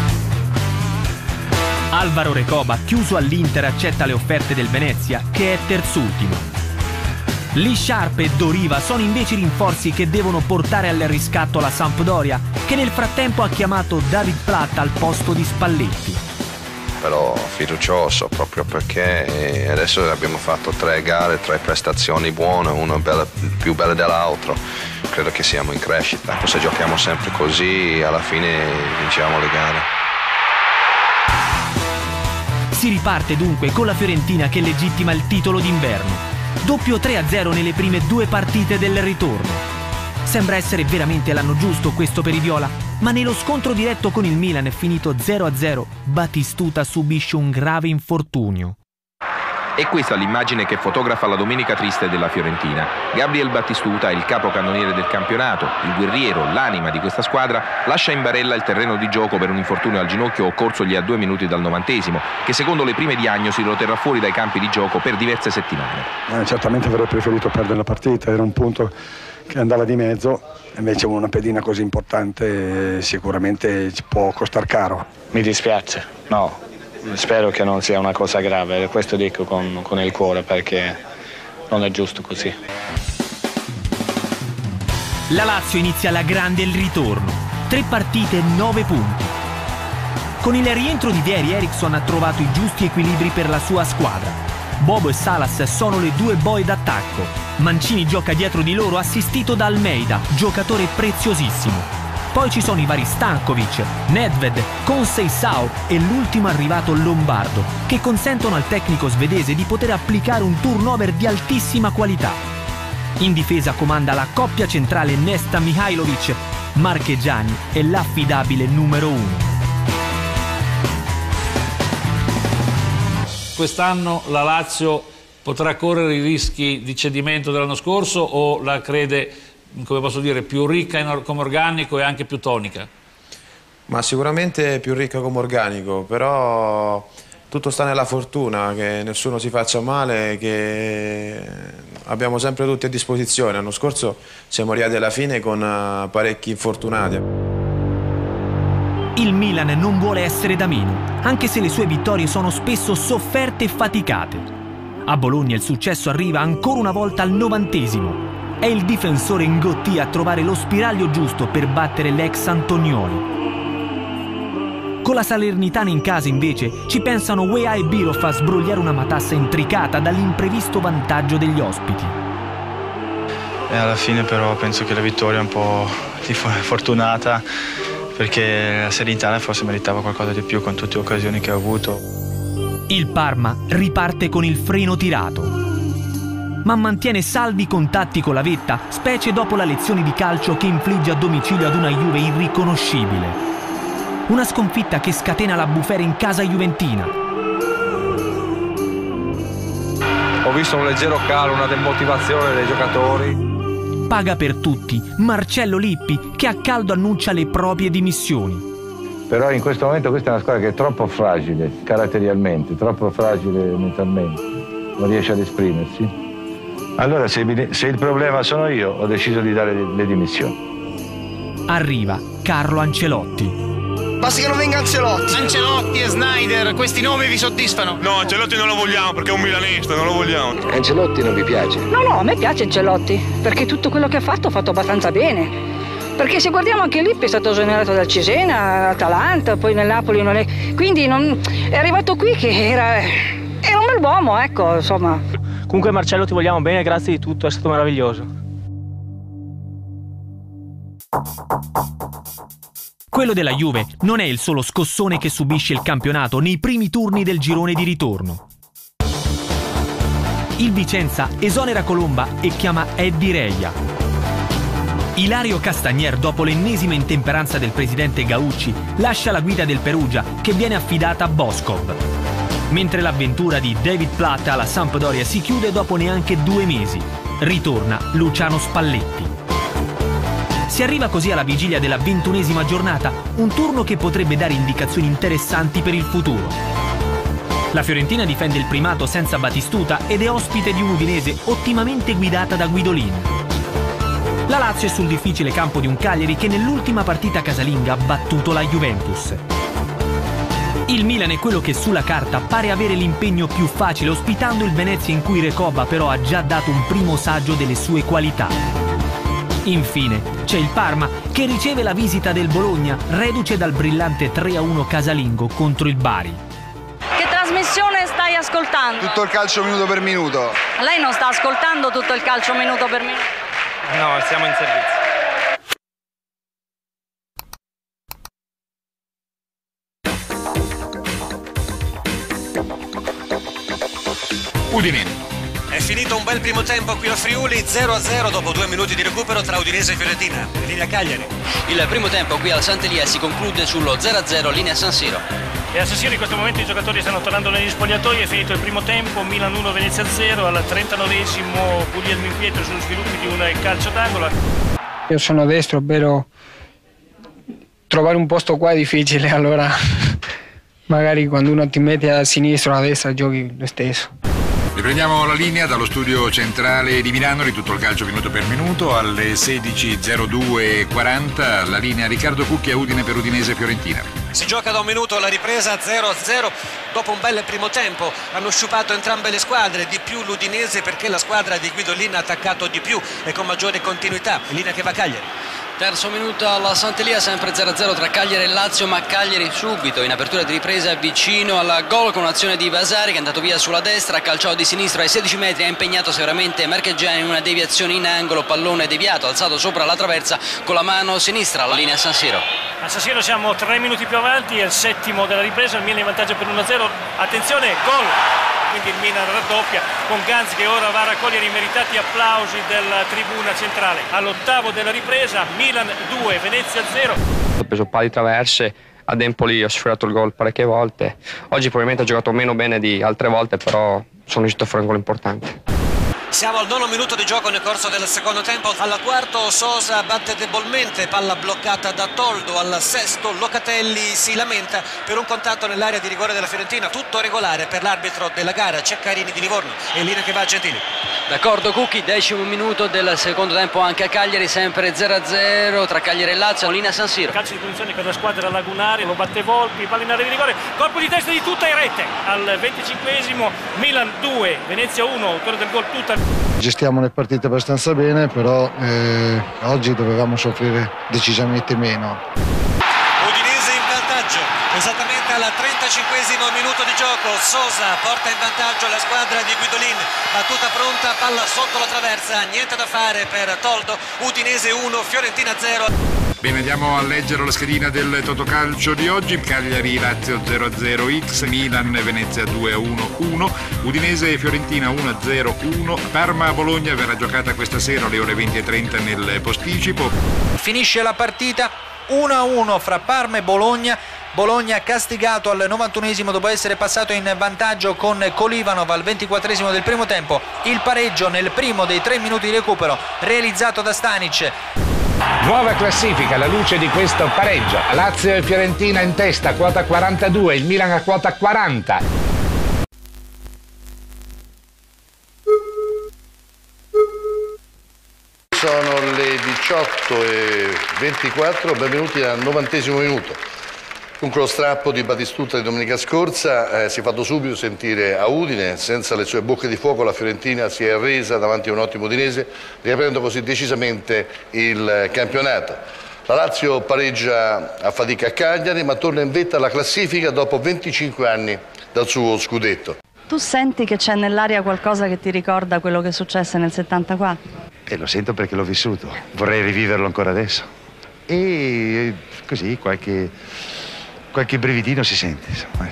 Alvaro Recoba, chiuso all'Inter, accetta le offerte del Venezia, che è terzultimo. Lee Sharp e Doriva sono invece rinforzi che devono portare al riscatto la Sampdoria, che nel frattempo ha chiamato David Platt al posto di Spalletti. Però fiducioso, proprio perché adesso abbiamo fatto tre gare, tre prestazioni buone, una bella, più bella dell'altra. Credo che siamo in crescita. Se giochiamo sempre così, alla fine vinciamo le gare. Si riparte dunque con la Fiorentina che legittima il titolo d'inverno. Doppio tre a zero nelle prime due partite del ritorno. Sembra essere veramente l'anno giusto questo per i viola, ma nello scontro diretto con il Milan è finito zero a zero. Battistuta subisce un grave infortunio. E questa è l'immagine che fotografa la domenica triste della Fiorentina. Gabriel Battistuta, il capocannoniere del campionato, il guerriero, l'anima di questa squadra, lascia in barella il terreno di gioco per un infortunio al ginocchio occorsogli a due minuti dal novantesimo, che secondo le prime diagnosi lo terrà fuori dai campi di gioco per diverse settimane. Eh, certamente avrei preferito perdere la partita, era un punto che andava di mezzo, invece una pedina così importante sicuramente ci può costar caro. Mi dispiace, no. Spero che non sia una cosa grave, questo dico con, con il cuore, perché non è giusto così. La Lazio inizia alla grande il ritorno. Tre partite, nove punti. Con il rientro di Vieri, Eriksson ha trovato i giusti equilibri per la sua squadra. Bobo e Salas sono le due boe d'attacco. Mancini gioca dietro di loro, assistito da Almeida, giocatore preziosissimo. Poi ci sono i vari Stankovic, Nedved, Conceição e l'ultimo arrivato Lombardo, che consentono al tecnico svedese di poter applicare un turnover di altissima qualità. In difesa comanda la coppia centrale Nesta-Mihajlovic, Marchegiani è l'affidabile numero uno. Quest'anno la Lazio potrà correre i rischi di cedimento dell'anno scorso o la crede, come posso dire, più ricca in, come organico e anche più tonica? Ma sicuramente più ricca come organico, però tutto sta nella fortuna, che nessuno si faccia male, che abbiamo sempre tutti a disposizione. L'anno scorso siamo arrivati alla fine con parecchi infortunati. Il Milan non vuole essere da meno, anche se le sue vittorie sono spesso sofferte e faticate. A Bologna il successo arriva ancora una volta al novantesimo. È il difensore Ngotti a trovare lo spiraglio giusto per battere l'ex Antonioli. Con la Salernitana in casa invece ci pensano Weah e Biroff a sbrogliare una matassa intricata dall'imprevisto vantaggio degli ospiti. E alla fine però penso che la vittoria è un po' fortunata, perché la Salernitana forse meritava qualcosa di più con tutte le occasioni che ha avuto. Il Parma riparte con il freno tirato, ma mantiene saldi i contatti con la vetta, specie dopo la lezione di calcio che infligge a domicilio ad una Juve irriconoscibile. Una sconfitta che scatena la bufera in casa juventina. Ho visto un leggero calo, una demotivazione dei giocatori. Paga per tutti Marcello Lippi, che a caldo annuncia le proprie dimissioni. Però in questo momento questa è una squadra che è troppo fragile caratterialmente, troppo fragile mentalmente, non riesce ad esprimersi. Allora se, se il problema sono io, ho deciso di dare le, le dimissioni. Arriva Carlo Ancelotti. Basta che non venga Ancelotti. Ancelotti e Snyder, questi nomi vi soddisfano? No, Ancelotti non lo vogliamo perché è un milanista, non lo vogliamo. Ancelotti non vi piace? No, no, a me piace Ancelotti, perché tutto quello che ha fatto ha fatto abbastanza bene. Perché se guardiamo anche lì è stato esonerato dal Cesena, Atalanta, poi nel Napoli non è. Quindi non... è arrivato qui che era. era un bell'uomo, ecco, insomma. Comunque Marcello ti vogliamo bene, grazie di tutto, è stato meraviglioso. Quello della Juve non è il solo scossone che subisce il campionato nei primi turni del girone di ritorno. Il Vicenza esonera Colomba e chiama Eddie Reia. Ilario Castagnier, dopo l'ennesima intemperanza del presidente Gaucci, lascia la guida del Perugia, che viene affidata a Boskov. Mentre l'avventura di David Platt alla Sampdoria si chiude dopo neanche due mesi. Ritorna Luciano Spalletti. Si arriva così alla vigilia della ventunesima giornata, un turno che potrebbe dare indicazioni interessanti per il futuro. La Fiorentina difende il primato senza Batistuta ed è ospite di un'Udinese ottimamente guidata da Guidolin. La Lazio è sul difficile campo di un Cagliari che nell'ultima partita casalinga ha battuto la Juventus. Il Milan è quello che sulla carta pare avere l'impegno più facile, ospitando il Venezia in cui Recoba però ha già dato un primo saggio delle sue qualità. Infine c'è il Parma che riceve la visita del Bologna, reduce dal brillante tre a uno casalingo contro il Bari. Che trasmissione stai ascoltando? Tutto il calcio minuto per minuto. Lei non sta ascoltando tutto il calcio minuto per minuto? No, siamo in servizio. Udine. È finito un bel primo tempo qui a Friuli, zero a zero dopo due minuti di recupero tra Udinese e Fiorentina. Linea Cagliari. Il primo tempo qui al Sant'Elia si conclude sullo zero a zero, linea San Siro. E a San Siro in questo momento i giocatori stanno tornando negli spogliatoi, è finito il primo tempo, Milan uno, Venezia zero, al trentanovesimo Guglielmo Pietro sullo sviluppo di un calcio d'angolo. Io sono destro, però trovare un posto qua è difficile, allora magari quando uno ti mette a sinistra o a destra giochi lo stesso. Riprendiamo la linea dallo studio centrale di Milano di Tutto il calcio minuto per minuto alle sedici e zero due e quaranta, la linea Riccardo Cucchia, Udine per Udinese Fiorentina. Si gioca da un minuto la ripresa, zero a zero dopo un bel primo tempo. Hanno sciupato entrambe le squadre, di più l'Udinese perché la squadra di Guidolin ha attaccato di più e con maggiore continuità. Linea che va a Cagliari. Terzo minuto alla Sant'Elia, sempre zero a zero tra Cagliari e Lazio, ma Cagliari subito in apertura di ripresa vicino al gol con un'azione di Vasari che è andato via sulla destra, ha calciato di sinistro ai sedici metri, ha impegnato severamente Marchegiani in una deviazione in angolo, pallone deviato, alzato sopra la traversa con la mano sinistra, alla linea San Siro. A San Siro siamo tre minuti più avanti, è il settimo della ripresa, il Milan in vantaggio per uno a zero, attenzione, gol! Quindi il Milan raddoppia con Ganzi che ora va a raccogliere i meritati applausi della tribuna centrale. All'ottavo della ripresa, Milan due, Venezia zero. Ho preso un paio di traverse, a Empoli ho sfiorato il gol parecchie volte. Oggi probabilmente ho giocato meno bene di altre volte, però sono riuscito a fare un gol importante. Siamo al nono minuto di gioco nel corso del secondo tempo. Al quarto Sosa batte debolmente, palla bloccata da Toldo. Al sesto Locatelli si lamenta per un contatto nell'area di rigore della Fiorentina. Tutto regolare per l'arbitro della gara, Ceccarini di Livorno. E linea che va a Gentili. D'accordo Cucchi, decimo minuto del secondo tempo anche a Cagliari, sempre zero a zero tra Cagliari e Lazio, linea San Siro. Calcio di punizione per la squadra lagunare, lo batte Volpi, palla in area di rigore, colpo di testa di tutta in rete. Al venticinquesimo Milan due, Venezia uno, autore del gol tutta. Gestiamo le partite abbastanza bene, però eh, oggi dovevamo soffrire decisamente meno. Udinese in vantaggio, esattamente al trentacinquesimo minuto di gioco. Sosa porta in vantaggio la squadra di Guidolin, battuta pronta, palla sotto la traversa, niente da fare per Toldo. Udinese uno, Fiorentina zero. Bene, andiamo a leggere la schedina del Totocalcio di oggi. Cagliari Lazio zero a zero X, Milan Venezia due a uno uno, Udinese e Fiorentina uno a zero uno, Parma Bologna verrà giocata questa sera alle ore venti e trenta nel posticipo. Finisce la partita uno a uno fra Parma e Bologna. Bologna castigato al novantunesimo dopo essere passato in vantaggio con Kolivanov al ventiquattresimo del primo tempo. Il pareggio nel primo dei tre minuti di recupero realizzato da Stanic. Nuova classifica alla luce di questo pareggio. Lazio e Fiorentina in testa, quota quarantadue, il Milan a quota quaranta. Sono le diciotto e ventiquattro, benvenuti al novantesimo minuto. Dunque lo strappo di Batistuta di domenica scorsa eh, si è fatto subito sentire a Udine. Senza le sue bocche di fuoco la Fiorentina si è arresa davanti a un ottimo udinese, riaprendo così decisamente il campionato. La Lazio pareggia a fatica a Cagliari, ma torna in vetta alla classifica dopo venticinque anni dal suo scudetto. Tu senti che c'è nell'aria qualcosa che ti ricorda quello che successe nel settantaquattro? E lo sento perché l'ho vissuto, vorrei riviverlo ancora adesso. E così qualche, qualche brividino si sente, insomma.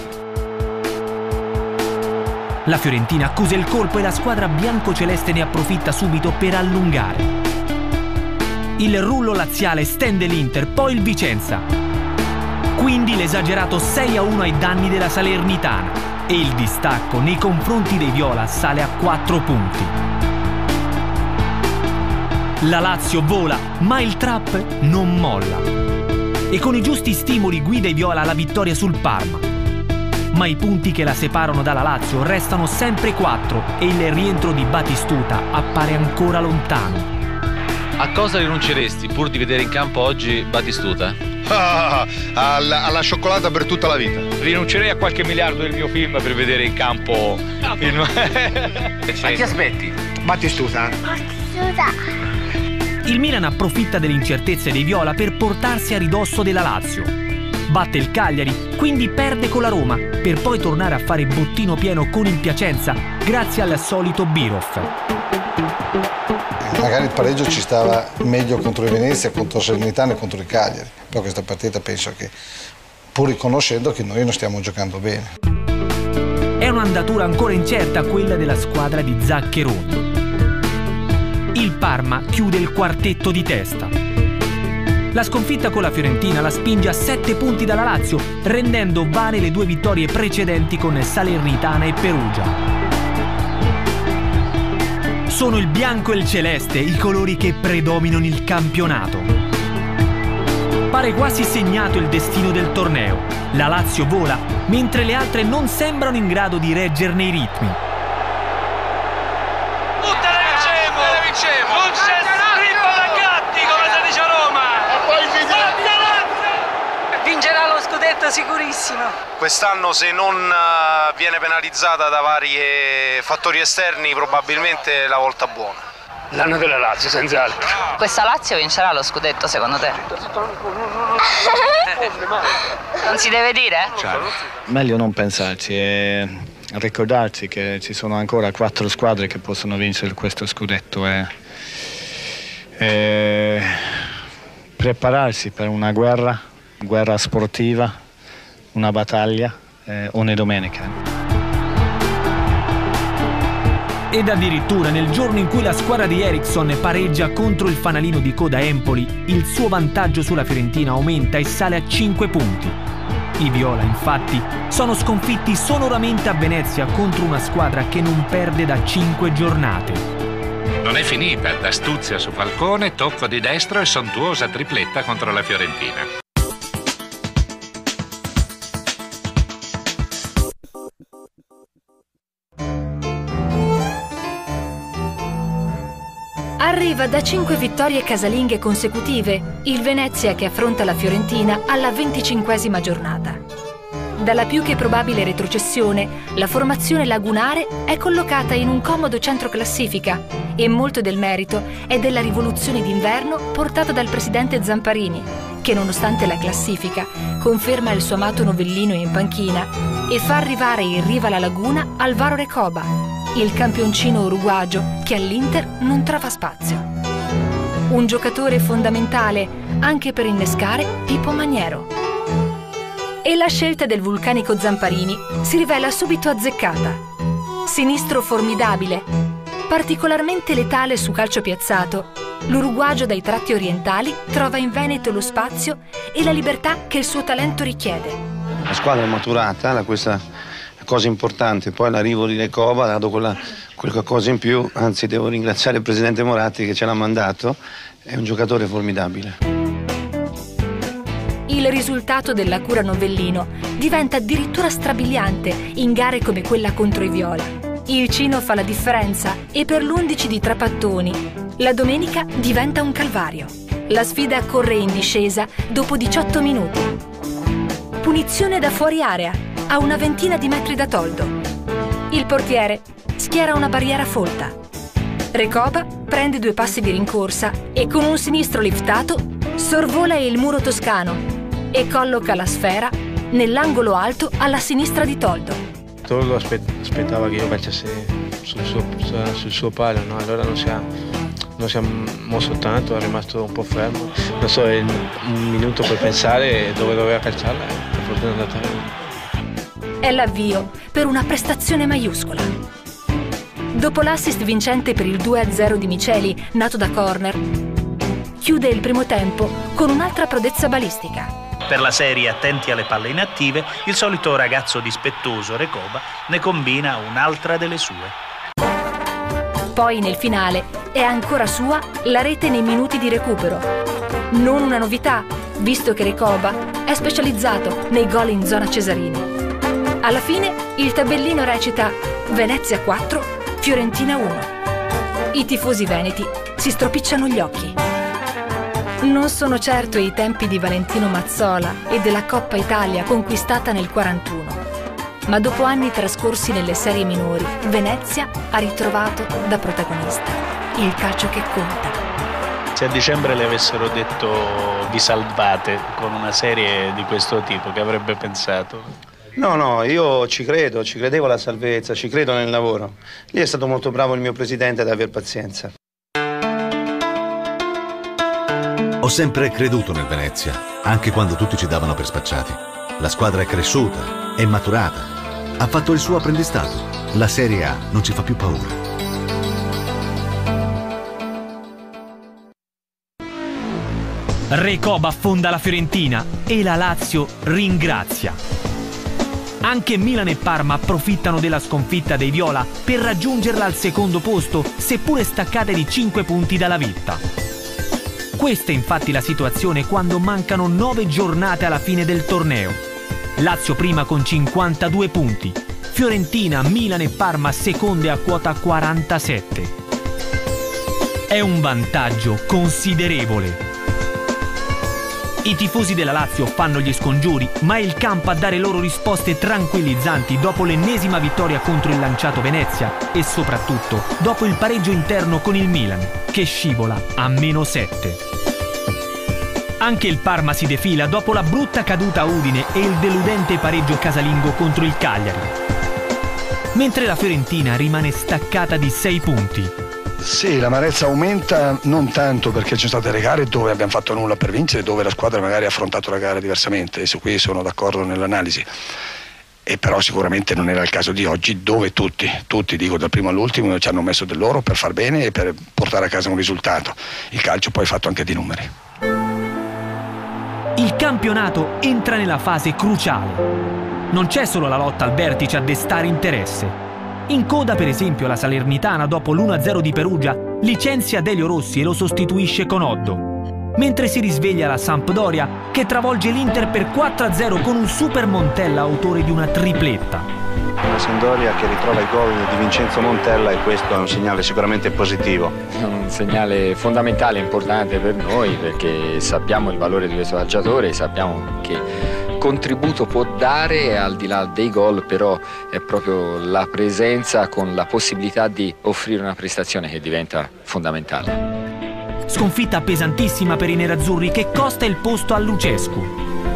La Fiorentina accusa il colpo e la squadra biancoceleste ne approfitta subito per allungare. Il rullo laziale stende l'Inter, poi il Vicenza. Quindi l'esagerato sei a uno ai danni della Salernitana. E il distacco nei confronti dei viola sale a quattro punti. La Lazio vola, ma il trap non molla. E con i giusti stimoli guida i viola alla vittoria sul Parma. Ma i punti che la separano dalla Lazio restano sempre quattro e il rientro di Batistuta appare ancora lontano. A cosa rinunceresti pur di vedere in campo oggi Batistuta? Ah, alla, alla cioccolata per tutta la vita. Rinuncerei a qualche miliardo del mio film per vedere in campo il... A chi aspetti? Batistuta. Batistuta. Il Milan approfitta delle incertezze dei viola per portarsi a ridosso della Lazio. Batte il Cagliari, quindi perde con la Roma, per poi tornare a fare bottino pieno con il Piacenza grazie al solito Biroff. Magari il pareggio ci stava meglio contro il Venezia, contro il Salernitana e contro il Cagliari. Però questa partita penso che, pur riconoscendo che noi non stiamo giocando bene. È un'andatura ancora incerta quella della squadra di Zaccheroni. Il Parma chiude il quartetto di testa. La sconfitta con la Fiorentina la spinge a sette punti dalla Lazio, rendendo vane le due vittorie precedenti con Salernitana e Perugia. Sono il bianco e il celeste i colori che predominano il campionato. Pare quasi segnato il destino del torneo. La Lazio vola, mentre le altre non sembrano in grado di reggerne i ritmi. Tutte le vincemo! Tutte le vincemo! Non c'è strippo da gatti, come si dice a Roma! E poi vincerà lo scudetto sicurissimo. Quest'anno, se non viene penalizzata da vari fattori esterni, probabilmente è la volta buona. L'anno della Lazio, senz'altro. Questa Lazio vincerà lo scudetto, secondo te? Non si deve dire? Cioè, meglio non pensarci e ricordarci che ci sono ancora quattro squadre che possono vincere questo scudetto e, e prepararsi per una guerra, guerra sportiva, una battaglia eh, ogni domenica. Ed addirittura nel giorno in cui la squadra di Eriksson pareggia contro il fanalino di coda Empoli, il suo vantaggio sulla Fiorentina aumenta e sale a cinque punti. I viola, infatti, sono sconfitti sonoramente a Venezia contro una squadra che non perde da cinque giornate. Non è finita, d'astuzia su Falcone, tocco di destro e sontuosa tripletta contro la Fiorentina. Arriva da cinque vittorie casalinghe consecutive il Venezia che affronta la Fiorentina alla venticinquesima giornata. Dalla più che probabile retrocessione, la formazione lagunare è collocata in un comodo centro classifica e molto del merito è della rivoluzione d'inverno portata dal presidente Zamparini, che nonostante la classifica conferma il suo amato novellino in panchina e fa arrivare in riva alla laguna Alvaro Recoba, il campioncino uruguagio che all'Inter non trova spazio. Un giocatore fondamentale anche per innescare Pippo Maniero. E la scelta del vulcanico Zamparini si rivela subito azzeccata. Sinistro formidabile, particolarmente letale su calcio piazzato, l'uruguagio dai tratti orientali trova in Veneto lo spazio e la libertà che il suo talento richiede. La squadra è maturata, la questa cosa importante, poi l'arrivo di Recoba ha dato quella, quel qualcosa in più, anzi devo ringraziare il presidente Moratti che ce l'ha mandato, è un giocatore formidabile. Il risultato dell'Acura Novellino diventa addirittura strabiliante in gare come quella contro i Viola. Il Cino fa la differenza e per l'undici di Trapattoni la domenica diventa un calvario. La sfida corre in discesa dopo diciotto minuti. Punizione da fuori area, a una ventina di metri da Toldo. Il portiere schiera una barriera folta. Recoba prende due passi di rincorsa e con un sinistro liftato sorvola il muro toscano e colloca la sfera nell'angolo alto alla sinistra di Toldo. Toldo aspettava che io calciassi sul suo, sul suo palo, no? Allora non si, è, non si è mosso tanto, è rimasto un po' fermo. Non so, è un minuto per pensare dove doveva calciarla e per fortuna è andata bene. È l'avvio per una prestazione maiuscola. Dopo l'assist vincente per il due a zero di Miceli, nato da corner, chiude il primo tempo con un'altra prodezza balistica. Per la serie attenti alle palle inattive, il solito ragazzo dispettoso Recoba ne combina un'altra delle sue. Poi nel finale è ancora sua la rete nei minuti di recupero. Non una novità, visto che Recoba è specializzato nei gol in zona Cesarini. Alla fine il tabellino recita Venezia quattro, Fiorentina uno. I tifosi veneti si stropicciano gli occhi. Non sono certo i tempi di Valentino Mazzola e della Coppa Italia conquistata nel quarantuno, ma dopo anni trascorsi nelle serie minori, Venezia ha ritrovato da protagonista il calcio che conta. Se a dicembre le avessero detto vi salvate con una serie di questo tipo, che avrebbe pensato? No, no, io ci credo, ci credevo alla salvezza, ci credo nel lavoro. Lì è stato molto bravo il mio presidente ad aver pazienza. Ho sempre creduto nel Venezia, anche quando tutti ci davano per spacciati. La squadra è cresciuta, è maturata, ha fatto il suo apprendistato. La Serie A non ci fa più paura. Recoba affonda la Fiorentina e la Lazio ringrazia. Anche Milan e Parma approfittano della sconfitta dei viola per raggiungerla al secondo posto, seppure staccate di cinque punti dalla vetta. Questa è infatti la situazione quando mancano nove giornate alla fine del torneo. Lazio prima con cinquantadue punti, Fiorentina, Milan e Parma seconde a quota quarantasette. È un vantaggio considerevole. I tifosi della Lazio fanno gli scongiuri, ma è il campo a dare loro risposte tranquillizzanti dopo l'ennesima vittoria contro il lanciato Venezia e soprattutto dopo il pareggio interno con il Milan, che scivola a meno sette. Anche il Parma si defila dopo la brutta caduta a Udine e il deludente pareggio casalingo contro il Cagliari. Mentre la Fiorentina rimane staccata di sei punti. Sì, l'amarezza aumenta non tanto perché ci sono state le gare dove abbiamo fatto nulla per vincere, dove la squadra magari ha affrontato la gara diversamente, e su cui sono d'accordo nell'analisi. E però sicuramente non era il caso di oggi, dove tutti, tutti dico dal primo all'ultimo, ci hanno messo del loro per far bene e per portare a casa un risultato. Il calcio poi è fatto anche di numeri. Il campionato entra nella fase cruciale. Non c'è solo la lotta al vertice a destare interesse. In coda per esempio la Salernitana dopo l'uno a zero di Perugia licenzia Delio Rossi e lo sostituisce con Oddo. Mentre si risveglia la Sampdoria che travolge l'Inter per quattro a zero con un super Montella autore di una tripletta. Una Sampdoria che ritrova i gol di Vincenzo Montella e questo è un segnale sicuramente positivo. È un segnale fondamentale, importante per noi perché sappiamo il valore di questo calciatore, sappiamo che contributo può dare al di là dei gol, però è proprio la presenza con la possibilità di offrire una prestazione che diventa fondamentale. Sconfitta pesantissima per i nerazzurri che costa il posto a Lucescu.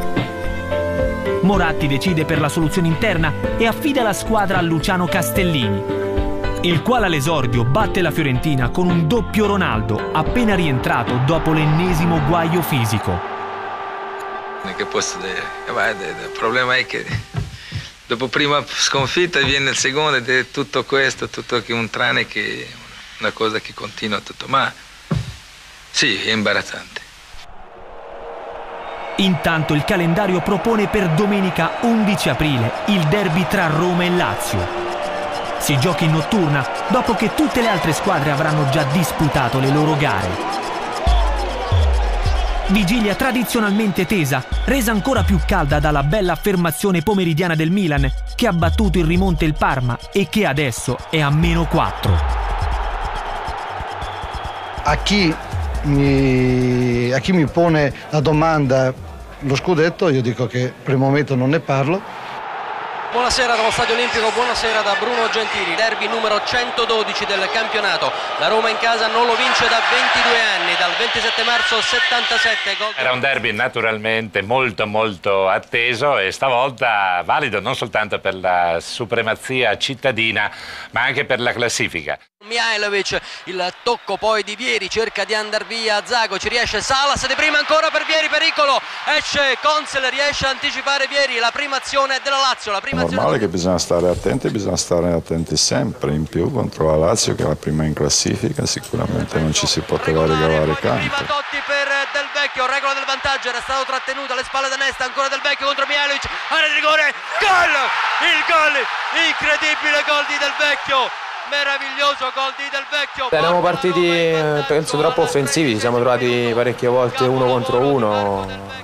Moratti decide per la soluzione interna e affida la squadra a Luciano Castellini, il quale all'esordio batte la Fiorentina con un doppio Ronaldo appena rientrato dopo l'ennesimo guaio fisico. Che posso dire? Il problema è che dopo prima sconfitta viene il secondo ed è tutto questo, tutto che un trane che una cosa che continua tutto, ma sì, è imbarazzante. Intanto il calendario propone per domenica undici aprile il derby tra Roma e Lazio. Si gioca in notturna dopo che tutte le altre squadre avranno già disputato le loro gare. Vigilia tradizionalmente tesa, resa ancora più calda dalla bella affermazione pomeridiana del Milan, che ha battuto in rimonte il Parma e che adesso è a meno quattro. A chi mi, a chi mi pone la domanda lo scudetto, io dico che per il momento non ne parlo. Buonasera dallo Stadio Olimpico, buonasera da Bruno Gentili, derby numero centododici del campionato. La Roma in casa non lo vince da ventidue anni, dal ventisette marzo settantasette. Gol... Era un derby naturalmente molto molto atteso e stavolta valido non soltanto per la supremazia cittadina ma anche per la classifica. Mihailovic, il tocco poi di Vieri, cerca di andare via Zago, ci riesce Salas, di prima ancora per Vieri, pericolo, esce Consel, riesce a anticipare Vieri, la prima azione della Lazio. La prima È normale azione... che bisogna stare attenti, bisogna stare attenti sempre, in più contro la Lazio che è la prima in classifica, sicuramente non ci si poteva ricavare campo. Totti per Del Vecchio, regola del vantaggio, era stato trattenuto alle spalle da Nesta, ancora Del Vecchio contro Mihailovic, area di rigore, gol! Il gol, incredibile gol di Del Vecchio! Meraviglioso gol di Del Vecchio. Eravamo partiti penso troppo offensivi, ci siamo trovati parecchie volte uno contro uno.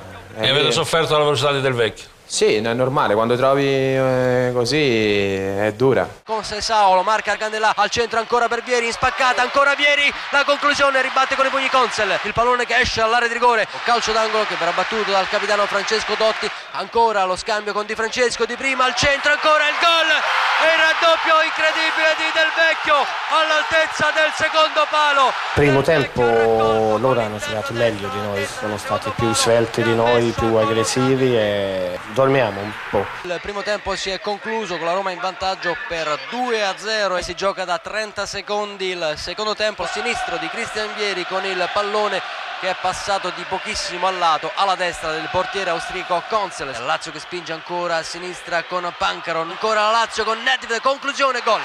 E avete sofferto la velocità di Del Vecchio? Sì, è normale, quando trovi eh, così è dura. Con Sesao, lo marca Argandelà, al centro ancora per Vieri, in spaccata, ancora Vieri, la conclusione, ribatte con i pugni Consel, il pallone che esce all'area di rigore, calcio d'angolo che verrà battuto dal capitano Francesco Totti, ancora lo scambio con Di Francesco, di prima al centro, ancora il gol, e il raddoppio incredibile di Del Vecchio, all'altezza del secondo palo. Primo tempo loro hanno giocato meglio di noi, sono stati più svelti di noi, più aggressivi e dormiamo un po'. Il primo tempo si è concluso con la Roma in vantaggio per due a zero e si gioca da trenta secondi il secondo tempo. Sinistro di Cristian Vieri con il pallone che è passato di pochissimo al lato, alla destra del portiere austriaco Consel. La Lazio che spinge ancora a sinistra con Pancaron, ancora la Lazio con Nedved, conclusione, gol.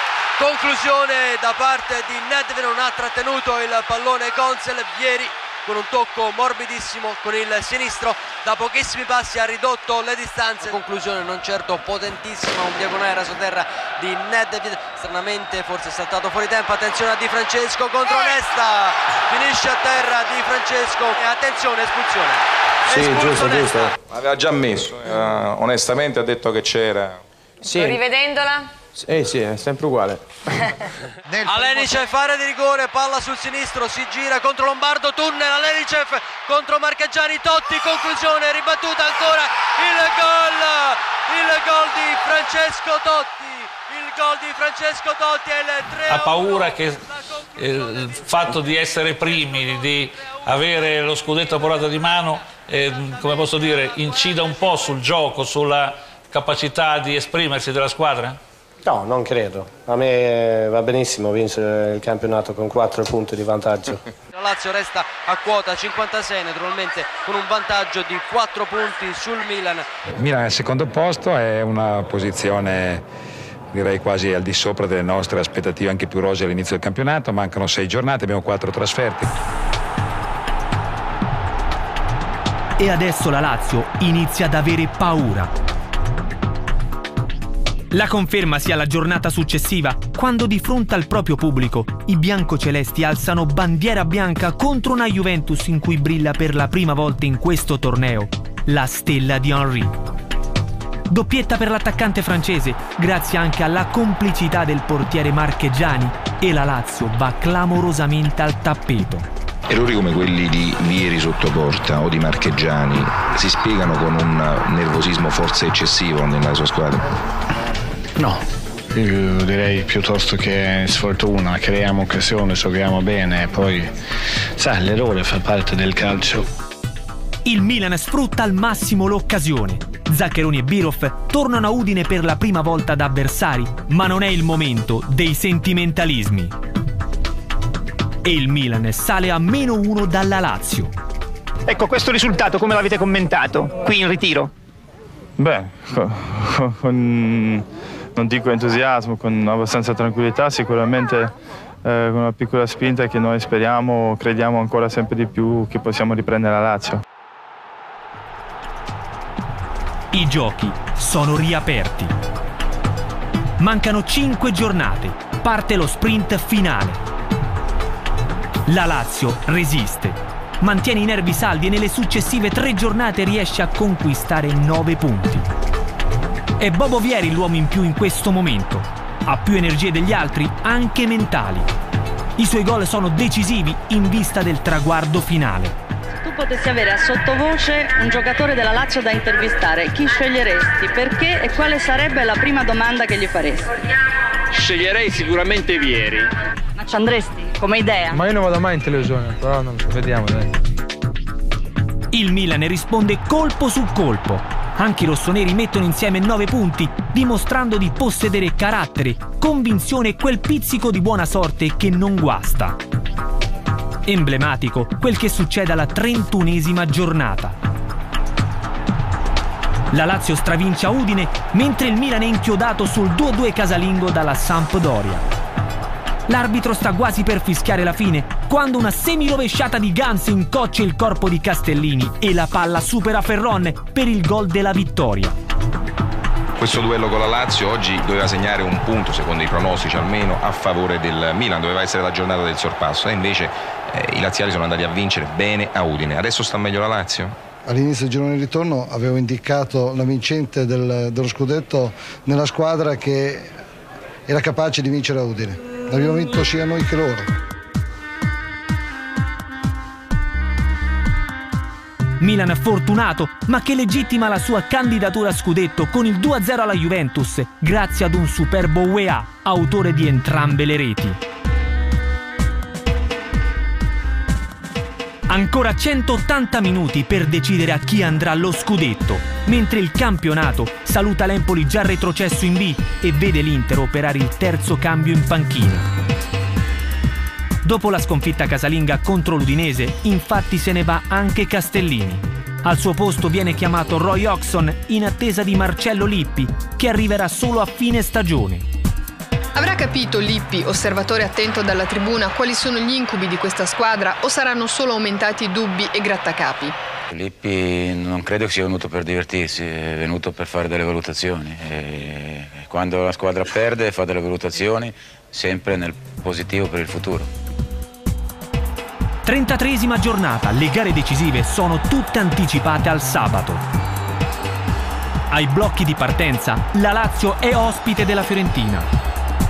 Conclusione da parte di Nedved, non ha trattenuto il pallone Consel, Vieri con un tocco morbidissimo con il sinistro da pochissimi passi ha ridotto le distanze. Conclusione non certo potentissima, un diagonale rasoterra di Nedved, stranamente forse è saltato fuori tempo. Attenzione a Di Francesco contro Nesta, finisce a terra Di Francesco e attenzione, espulsione. Sì, Espulso giusto, Nesta. giusto. Aveva già messo, eh, onestamente ha detto che c'era. Sì. Rivedendola? Eh sì, è sempre uguale. Alenicev, area di rigore, palla sul sinistro, si gira contro Lombardo, tunnel, Alenicev contro Marchegiani, Totti, conclusione, ribattuta ancora, il gol, il gol di Francesco Totti, il gol di Francesco Totti è il tre a uno. Ha paura che il fatto di essere primi, di avere lo scudetto a portata di mano, eh, come posso dire, incida un po' sul gioco, sulla capacità di esprimersi della squadra? No, non credo. A me va benissimo vincere il campionato con quattro punti di vantaggio. La Lazio resta a quota cinquantasei, naturalmente con un vantaggio di quattro punti sul Milan. Milan è al secondo posto, è una posizione direi quasi al di sopra delle nostre aspettative anche più rosee all'inizio del campionato. Mancano sei giornate, abbiamo quattro trasferte. E adesso la Lazio inizia ad avere paura. La conferma sia la giornata successiva, quando di fronte al proprio pubblico i biancocelesti alzano bandiera bianca contro una Juventus in cui brilla per la prima volta in questo torneo la stella di Henry. Doppietta per l'attaccante francese, grazie anche alla complicità del portiere Marchegiani, e la Lazio va clamorosamente al tappeto. Errori come quelli di Vieri sotto porta o di Marchegiani si spiegano con un nervosismo forse eccessivo nella sua squadra? No, io direi piuttosto che sfortuna, creiamo occasioni, giochiamo bene, poi sai, l'errore fa parte del calcio. Il Milan sfrutta al massimo l'occasione. Zaccheroni e Birov tornano a Udine per la prima volta da avversari, ma non è il momento dei sentimentalismi. E il Milan sale a meno uno dalla Lazio. Ecco, questo risultato come l'avete commentato qui in ritiro? Beh, con, con non dico entusiasmo, con abbastanza tranquillità, sicuramente eh, con una piccola spinta che noi speriamo, crediamo ancora sempre di più che possiamo riprendere la Lazio. I giochi sono riaperti. Mancano cinque giornate, parte lo sprint finale. La Lazio resiste, mantiene i nervi saldi e nelle successive tre giornate riesce a conquistare nove punti. È Bobo Vieri l'uomo in più in questo momento. Ha più energie degli altri, anche mentali. I suoi gol sono decisivi in vista del traguardo finale. Tu potessi avere a sottovoce un giocatore della Lazio da intervistare, chi sceglieresti, perché e quale sarebbe la prima domanda che gli faresti? Sceglierei sicuramente Vieri. Ma ci andresti come idea? Ma io non vado mai in televisione, però non so, vediamo dai. Il Milan risponde colpo su colpo. Anche i rossoneri mettono insieme nove punti, dimostrando di possedere carattere, convinzione e quel pizzico di buona sorte che non guasta. Emblematico quel che succede alla trentunesima giornata. La Lazio stravince a Udine, mentre il Milan è inchiodato sul due a due casalingo dalla Sampdoria. L'arbitro sta quasi per fischiare la fine, quando una semirovesciata di Gans incoccia il corpo di Castellini e la palla supera Ferron per il gol della vittoria. Questo duello con la Lazio oggi doveva segnare un punto, secondo i pronostici almeno, a favore del Milan, doveva essere la giornata del sorpasso e invece eh, i laziali sono andati a vincere bene a Udine. Adesso sta meglio la Lazio? All'inizio del girone di ritorno avevo indicato la vincente del, dello scudetto nella squadra che era capace di vincere a Udine. L'abbiamo vinto sia noi che loro. Milan fortunato, ma che legittima la sua candidatura a scudetto con il due a zero alla Juventus, grazie ad un superbo Weah, autore di entrambe le reti. Ancora centottanta minuti per decidere a chi andrà lo scudetto, mentre il campionato saluta l'Empoli già retrocesso in B e vede l'Inter operare il terzo cambio in panchina. Dopo la sconfitta casalinga contro l'Udinese, infatti se ne va anche Castellini. Al suo posto viene chiamato Roy Hodgson in attesa di Marcello Lippi, che arriverà solo a fine stagione. Avrà capito Lippi, osservatore attento dalla tribuna, quali sono gli incubi di questa squadra o saranno solo aumentati dubbi e grattacapi? Lippi non credo che sia venuto per divertirsi, è venuto per fare delle valutazioni. E quando la squadra perde fa delle valutazioni sempre nel positivo per il futuro. trentatreesima giornata, le gare decisive sono tutte anticipate al sabato. Ai blocchi di partenza, la Lazio è ospite della Fiorentina.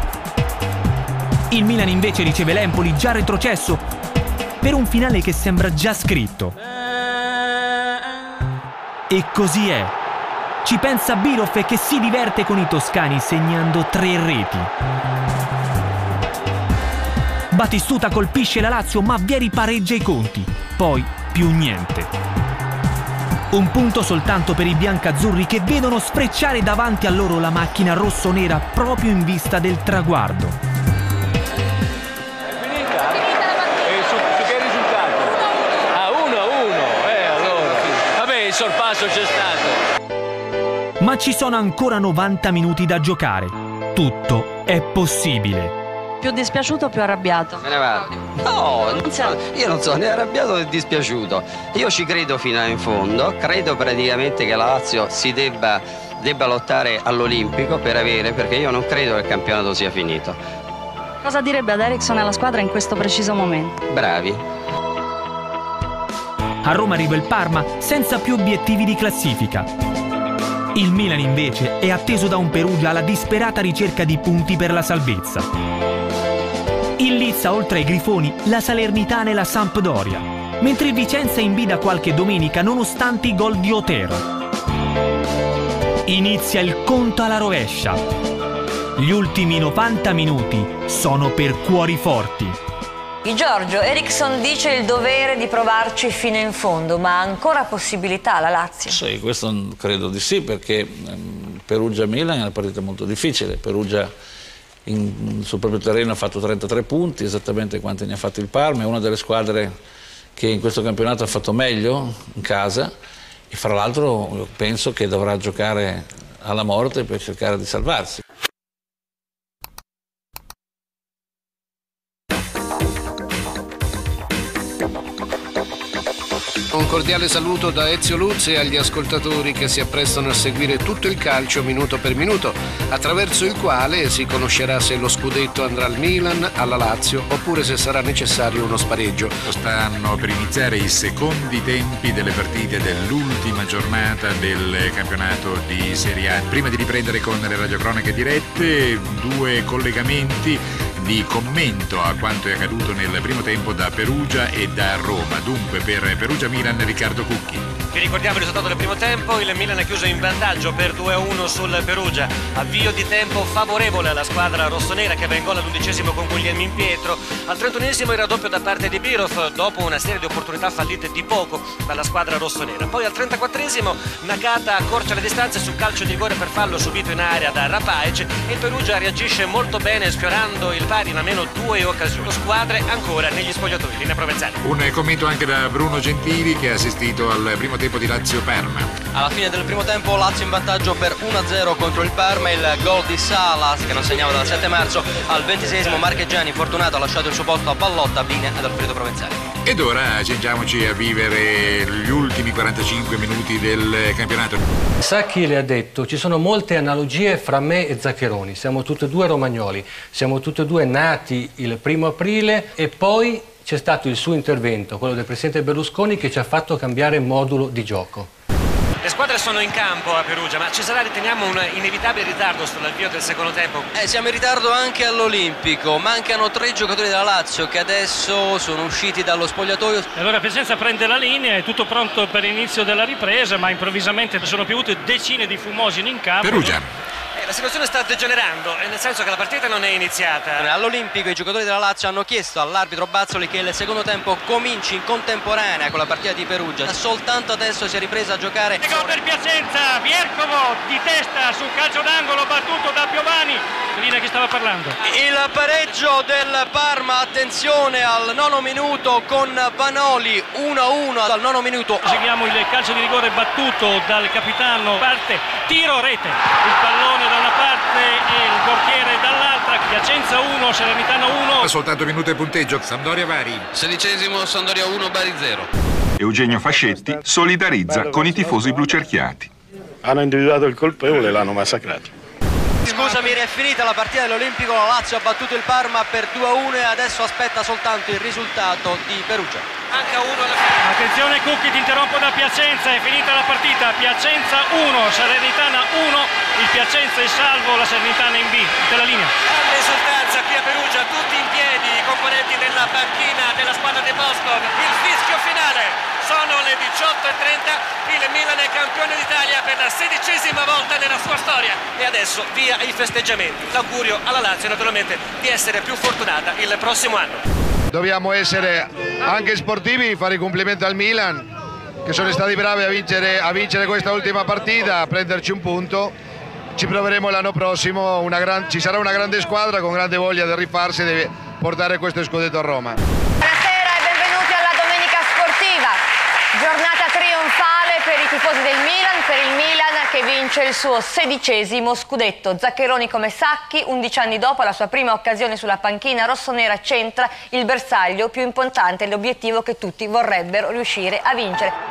Il Milan invece riceve l'Empoli già retrocesso per un finale che sembra già scritto. E così è. Ci pensa Biroff che si diverte con i toscani segnando tre reti. Batistuta colpisce la Lazio ma Vieri pareggia i conti. Poi più niente. Un punto soltanto per i biancazzurri che vedono sfrecciare davanti a loro la macchina rossonera proprio in vista del traguardo. Il sorpasso c'è stato. Ma ci sono ancora novanta minuti da giocare. Tutto è possibile. Più dispiaciuto o più arrabbiato? Me ne vado. No, non so, io non so né arrabbiato né dispiaciuto. Io ci credo fino in fondo. Credo praticamente che la Lazio si debba, debba lottare all'Olimpico per avere, perché io non credo che il campionato sia finito. Cosa direbbe ad Eriksson e alla squadra in questo preciso momento? Bravi. A Roma arriva il Parma senza più obiettivi di classifica. Il Milan invece è atteso da un Perugia alla disperata ricerca di punti per la salvezza. Il Lizza oltre ai Grifoni, la Salernitana e la Sampdoria, mentre il Vicenza invida qualche domenica nonostante i gol di Otero. Inizia il conto alla rovescia. Gli ultimi novanta minuti sono per cuori forti. Giorgio, Eriksson dice il dovere di provarci fino in fondo, ma ha ancora possibilità la Lazio? Sì, questo credo di sì, perché Perugia-Milan è una partita molto difficile. Perugia in, sul proprio terreno ha fatto trentatré punti, esattamente quanti ne ha fatti il Parma, è una delle squadre che in questo campionato ha fatto meglio in casa e fra l'altro penso che dovrà giocare alla morte per cercare di salvarsi. Un cordiale saluto da Ezio Luzzi e agli ascoltatori che si apprestano a seguire tutto il calcio minuto per minuto, attraverso il quale si conoscerà se lo scudetto andrà al Milan, alla Lazio oppure se sarà necessario uno spareggio. Stanno per iniziare i secondi tempi delle partite dell'ultima giornata del campionato di Serie A. Prima di riprendere con le radiocronache dirette, due collegamenti di commento a quanto è accaduto nel primo tempo da Perugia e da Roma. Dunque per Perugia-Milan Riccardo Cucchi. Vi ricordiamo il risultato del primo tempo, il Milan è chiuso in vantaggio per due a uno sul Perugia, avvio di tempo favorevole alla squadra rossonera che va in gol all'undicesimo con Guglielmin Pietro, al trentunesimo il raddoppio da parte di Birov dopo una serie di opportunità fallite di poco dalla squadra rossonera, poi al trentaquattresimo Nakata accorcia le distanze sul calcio di rigore per fallo subito in area da Rapaic e il Perugia reagisce molto bene sfiorando il pari in almeno due occasioni, squadre ancora negli spogliatoi, linea Provenzale. Un commento anche da Bruno Gentili che ha assistito al primo tempo di Lazio-Parma. Alla fine del primo tempo Lazio in vantaggio per uno a zero contro il Parma, il gol di Salas che non segnava dal sette marzo al ventiseiesimo, Marchegiani fortunato ha lasciato il suo posto a Ballotta, linea ad Alfredo Provenzale. Ed ora accingiamoci a vivere gli ultimi quarantacinque minuti del campionato. Sacchi le ha detto, ci sono molte analogie fra me e Zaccheroni, siamo tutti e due romagnoli, siamo tutti e due nati il primo aprile e poi c'è stato il suo intervento, quello del presidente Berlusconi, che ci ha fatto cambiare modulo di gioco. Le squadre sono in campo a Perugia, ma ci sarà, riteniamo, un inevitabile ritardo sull'avvio del secondo tempo? Eh, siamo in ritardo anche all'Olimpico, mancano tre giocatori della Lazio che adesso sono usciti dallo spogliatoio. E allora Piacenza prende la linea, è tutto pronto per l'inizio della ripresa, ma improvvisamente sono piovute decine di fumogeni in campo. Perugia. La situazione sta degenerando, nel senso che la partita non è iniziata. All'Olimpico i giocatori della Lazio hanno chiesto all'arbitro Bazzoli che il secondo tempo cominci in contemporanea con la partita di Perugia. Soltanto adesso si è ripresa a giocare. Gol per Piacenza, Viercovo di testa sul calcio d'angolo battuto da Piovani. Linea che stava parlando. Il pareggio del Parma, attenzione al nono minuto con Vanoli, uno a uno al nono minuto. Seguiamo il calcio di rigore battuto dal capitano, parte, tiro, rete. Il pallone da una parte e il portiere dall'altra. Piacenza uno, Salernitana uno. Soltanto minuto e punteggio. Sampdoria Bari. Sedicesimo, Sampdoria uno, Bari zero. Eugenio Fascetti solidarizza con i tifosi blucerchiati. Hanno individuato il colpevole e l'hanno massacrato. Scusami, è finita la partita dell'Olimpico, la Lazio ha battuto il Parma per due a uno e adesso aspetta soltanto il risultato di Perugia. Anche a uno alla fine. Attenzione Cucchi, ti interrompo da Piacenza, è finita la partita, Piacenza uno, Salernitana uno, il Piacenza è salvo, la Salernitana in B, della linea. Grande esultanza qui a Perugia, tutti in piedi, i componenti della panchina della squadra di Boston, il fischio finale. Sono le diciotto e trenta, il Milan è campione d'Italia per la sedicesima volta nella sua storia e adesso via i festeggiamenti. L'augurio alla Lazio naturalmente di essere più fortunata il prossimo anno. Dobbiamo essere anche sportivi, fare i complimenti al Milan che sono stati bravi a vincere, a vincere questa ultima partita, a prenderci un punto. Ci proveremo l'anno prossimo, una gran, ci sarà una grande squadra con grande voglia di rifarsi e di portare questo scudetto a Roma. Buonasera e benvenuti alla Domenica Sportiva. Giornata trionfale per i tifosi del Milan, per il Milan che vince il suo sedicesimo scudetto. Zaccheroni come Sacchi, undici anni dopo la sua prima occasione sulla panchina rossonera, centra il bersaglio più importante, l'obiettivo che tutti vorrebbero riuscire a vincere.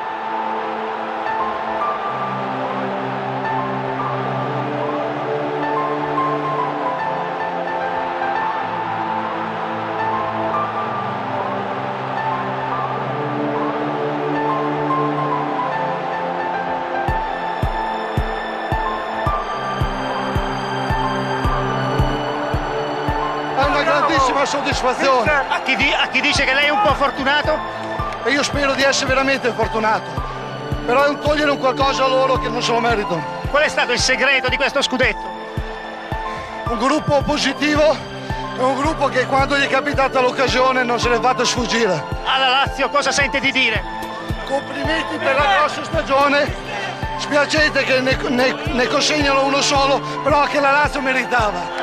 Soddisfazione. A chi, di, a chi dice che lei è un po' fortunato? E io spero di essere veramente fortunato, però è un togliere un qualcosa a loro che non se lo meritano. Qual è stato il segreto di questo scudetto? Un gruppo positivo, è un gruppo che quando gli è capitata l'occasione non se l'è fatta sfuggire. Alla Lazio cosa sente di dire? Complimenti per la grossa stagione, spiacete che ne, ne, ne consegnano uno solo, però che la Lazio meritava.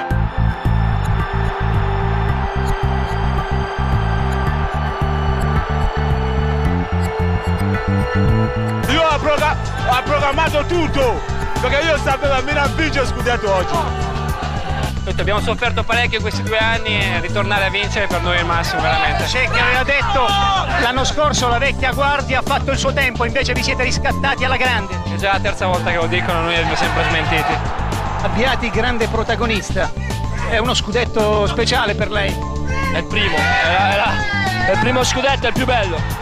Io ho, programma, ho programmato tutto, perché io sapevo che Milan vince lo scudetto oggi. Abbiamo sofferto parecchio questi due anni e ritornare a vincere per noi è il massimo, veramente. C'è chi aveva detto l'anno scorso la vecchia guardia ha fatto il suo tempo, invece vi siete riscattati alla grande. È già la terza volta che lo dicono, noi li abbiamo sempre smentiti. Abbiati grande protagonista, è uno scudetto speciale per lei. È il primo, è, la, è, la, è il primo scudetto, è il più bello.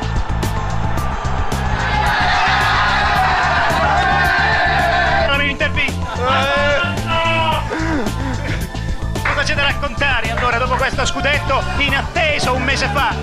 Cosa c'è da raccontare allora dopo questo scudetto inatteso un mese fa?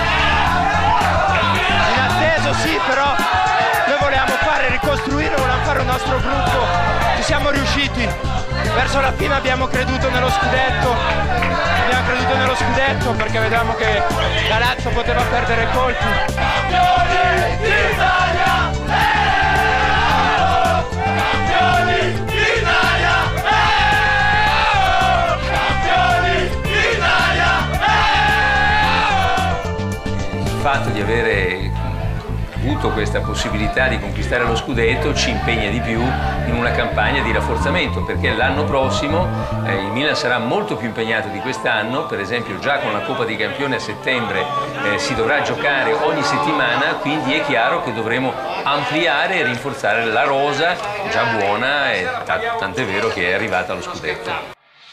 Inatteso sì, però noi volevamo fare, ricostruire, volevamo fare un nostro gruppo, ci siamo riusciti, verso la fine abbiamo creduto nello scudetto, abbiamo creduto nello scudetto perché vedevamo che la Lazio poteva perdere colpi. Campioni d'Italia! Campioni d'Italia! Campioni d'Italia! Il fatto di avere avuto questa possibilità di conquistare lo scudetto ci impegna di più in una campagna di rafforzamento, perché l'anno prossimo eh, il Milan sarà molto più impegnato di quest'anno. Per esempio già con la Coppa dei Campioni a settembre eh, si dovrà giocare ogni settimana, quindi è chiaro che dovremo ampliare e rinforzare la rosa già buona, e tant'è vero che è arrivata allo scudetto.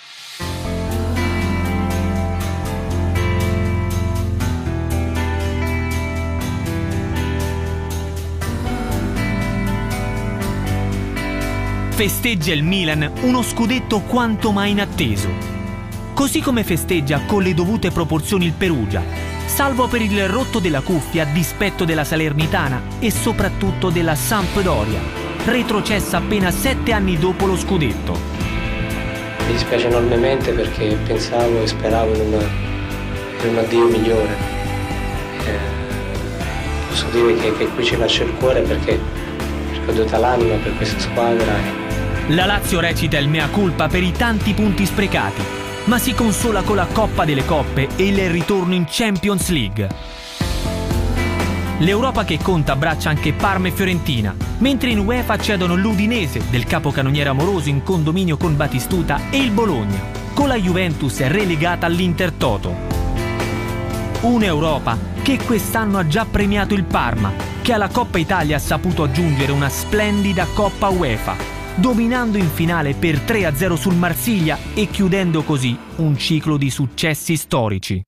Festeggia il Milan uno scudetto quanto mai inatteso. Così come festeggia con le dovute proporzioni il Perugia, salvo per il rotto della cuffia a dispetto della Salernitana e soprattutto della Sampdoria, retrocessa appena sette anni dopo lo scudetto. Mi dispiace enormemente perché pensavo e speravo in, una, in un addio migliore. Eh, posso dire che, che qui ci lascio il cuore perché ho dato l'anima per questa squadra. La Lazio recita il mea culpa per i tanti punti sprecati, ma si consola con la Coppa delle Coppe e il ritorno in Champions League. L'Europa che conta abbraccia anche Parma e Fiorentina, mentre in UEFA accedono l'Udinese del capocannoniere Amoroso in condominio con Batistuta e il Bologna, con la Juventus relegata all'Intertoto. Un'Europa che quest'anno ha già premiato il Parma, che alla Coppa Italia ha saputo aggiungere una splendida Coppa UEFA, dominando in finale per tre a zero sul Marsiglia e chiudendo così un ciclo di successi storici.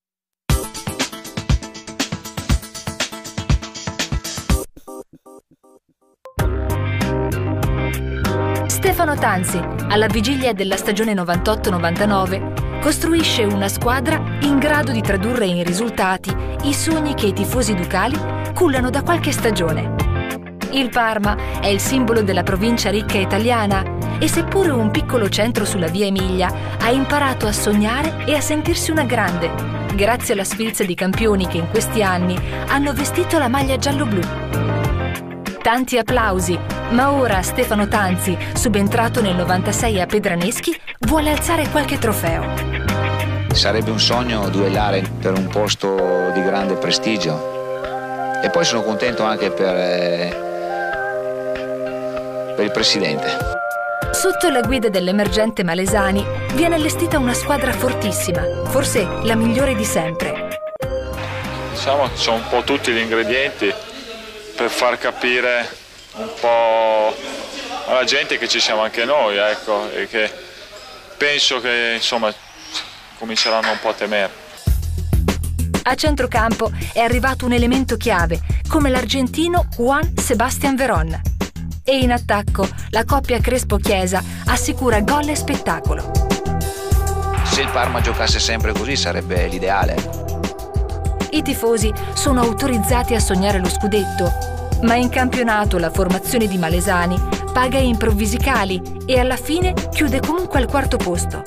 Stefano Tanzi, alla vigilia della stagione novantotto novantanove, costruisce una squadra in grado di tradurre in risultati i sogni che i tifosi ducali cullano da qualche stagione. Il Parma è il simbolo della provincia ricca italiana e seppure un piccolo centro sulla via Emilia ha imparato a sognare e a sentirsi una grande, grazie alla sfilza di campioni che in questi anni hanno vestito la maglia giallo-blu. Tanti applausi, ma ora Stefano Tanzi, subentrato nel novantasei a Pedraneschi, vuole alzare qualche trofeo. Sarebbe un sogno duellare per un posto di grande prestigio e poi sono contento anche per, eh, per il presidente. Sotto la guida dell'emergente Malesani viene allestita una squadra fortissima, forse la migliore di sempre. Diciamo che sono un po' tutti gli ingredienti per far capire un po' alla gente che ci siamo anche noi, ecco, e che penso che insomma cominceranno un po' a temere. A centrocampo è arrivato un elemento chiave, come l'argentino Juan Sebastián Verón. E in attacco la coppia Crespo-Chiesa assicura gol e spettacolo. Se il Parma giocasse sempre così sarebbe l'ideale. I tifosi sono autorizzati a sognare lo scudetto, ma in campionato la formazione di Malesani paga improvvisi cali e alla fine chiude comunque al quarto posto.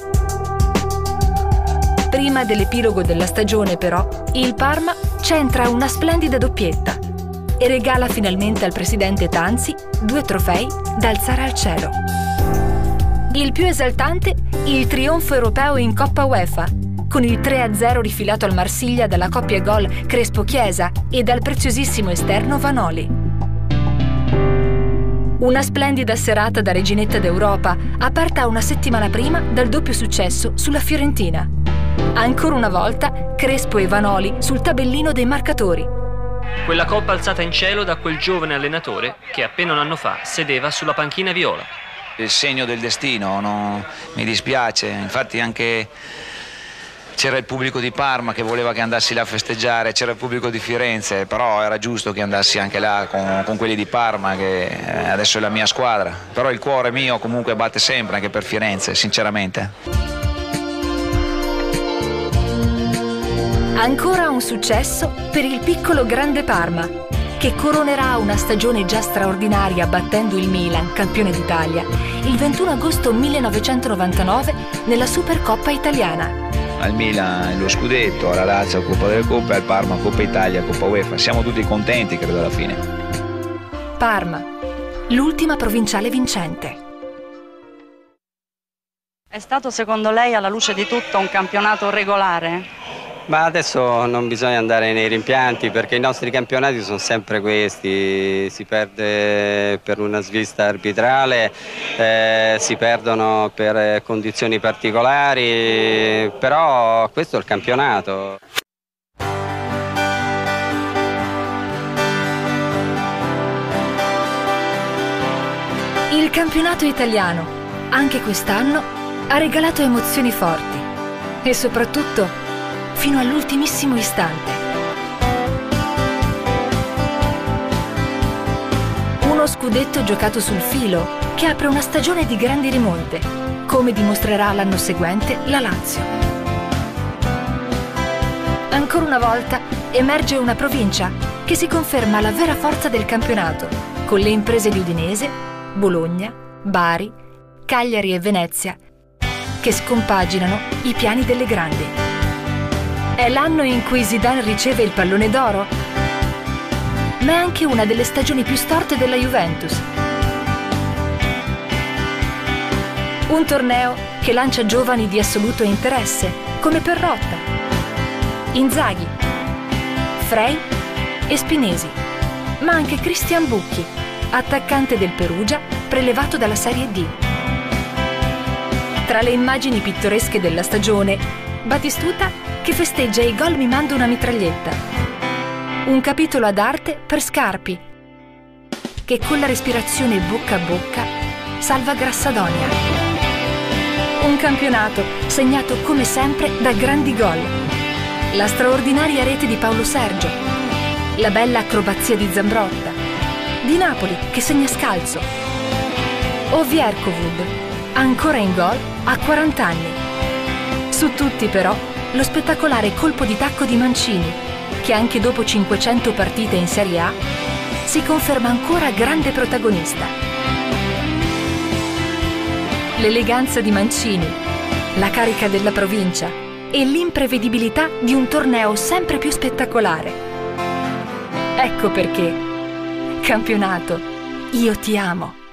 Prima dell'epilogo della stagione, però, il Parma centra una splendida doppietta e regala finalmente al presidente Tanzi due trofei da alzare al cielo. Il più esaltante, il trionfo europeo in Coppa UEFA, con il tre a zero rifilato al Marsiglia dalla coppia gol Crespo-Chiesa e dal preziosissimo esterno Vanoli. Una splendida serata da reginetta d'Europa, aperta una settimana prima dal doppio successo sulla Fiorentina. Ancora una volta Crespo e Vanoli sul tabellino dei marcatori. Quella coppa alzata in cielo da quel giovane allenatore che appena un anno fa sedeva sulla panchina viola. Il segno del destino, no? Mi dispiace, infatti anche c'era il pubblico di Parma che voleva che andassi là a festeggiare, c'era il pubblico di Firenze, però era giusto che andassi anche là con, con quelli di Parma, che adesso è la mia squadra. Però il cuore mio comunque batte sempre anche per Firenze, sinceramente. Ancora un successo per il piccolo grande Parma, che coronerà una stagione già straordinaria battendo il Milan, campione d'Italia, il ventuno agosto millenovecentonovantanove nella Supercoppa italiana. Al Milan lo scudetto, alla Lazio Coppa delle Coppe, al Parma Coppa Italia, Coppa UEFA. Siamo tutti contenti, credo, alla fine. Parma, l'ultima provinciale vincente. È stato secondo lei, alla luce di tutto, un campionato regolare? Ma adesso non bisogna andare nei rimpianti, perché i nostri campionati sono sempre questi: si perde per una svista arbitrale, eh, si perdono per condizioni particolari, però questo è il campionato. Il campionato italiano, anche quest'anno, ha regalato emozioni forti e soprattutto fino all'ultimissimo istante. Uno scudetto giocato sul filo che apre una stagione di grandi rimonte, come dimostrerà l'anno seguente la Lazio. Ancora una volta emerge una provincia che si conferma la vera forza del campionato, con le imprese di Udinese, Bologna, Bari, Cagliari e Venezia, che scompaginano i piani delle grandi. È l'anno in cui Zidane riceve il pallone d'oro, ma è anche una delle stagioni più storte della Juventus. Un torneo che lancia giovani di assoluto interesse, come Perrotta, Inzaghi, Frey e Spinesi, ma anche Christian Bucchi, attaccante del Perugia prelevato dalla Serie D. Tra le immagini pittoresche della stagione, Batistuta che festeggia i gol mimando una mitraglietta. Un capitolo ad arte per Scarpi, che con la respirazione bocca a bocca salva Grassadonia. Un campionato segnato come sempre da grandi gol. La straordinaria rete di Paolo Sergio, la bella acrobazia di Zambrotta, di Napoli che segna scalzo, o Vierkovud, ancora in gol a quaranta anni. Su tutti però lo spettacolare colpo di tacco di Mancini, che anche dopo cinquecento partite in Serie A si conferma ancora grande protagonista. L'eleganza di Mancini, la carica della provincia e l'imprevedibilità di un torneo sempre più spettacolare. Ecco perché, campionato, io ti amo.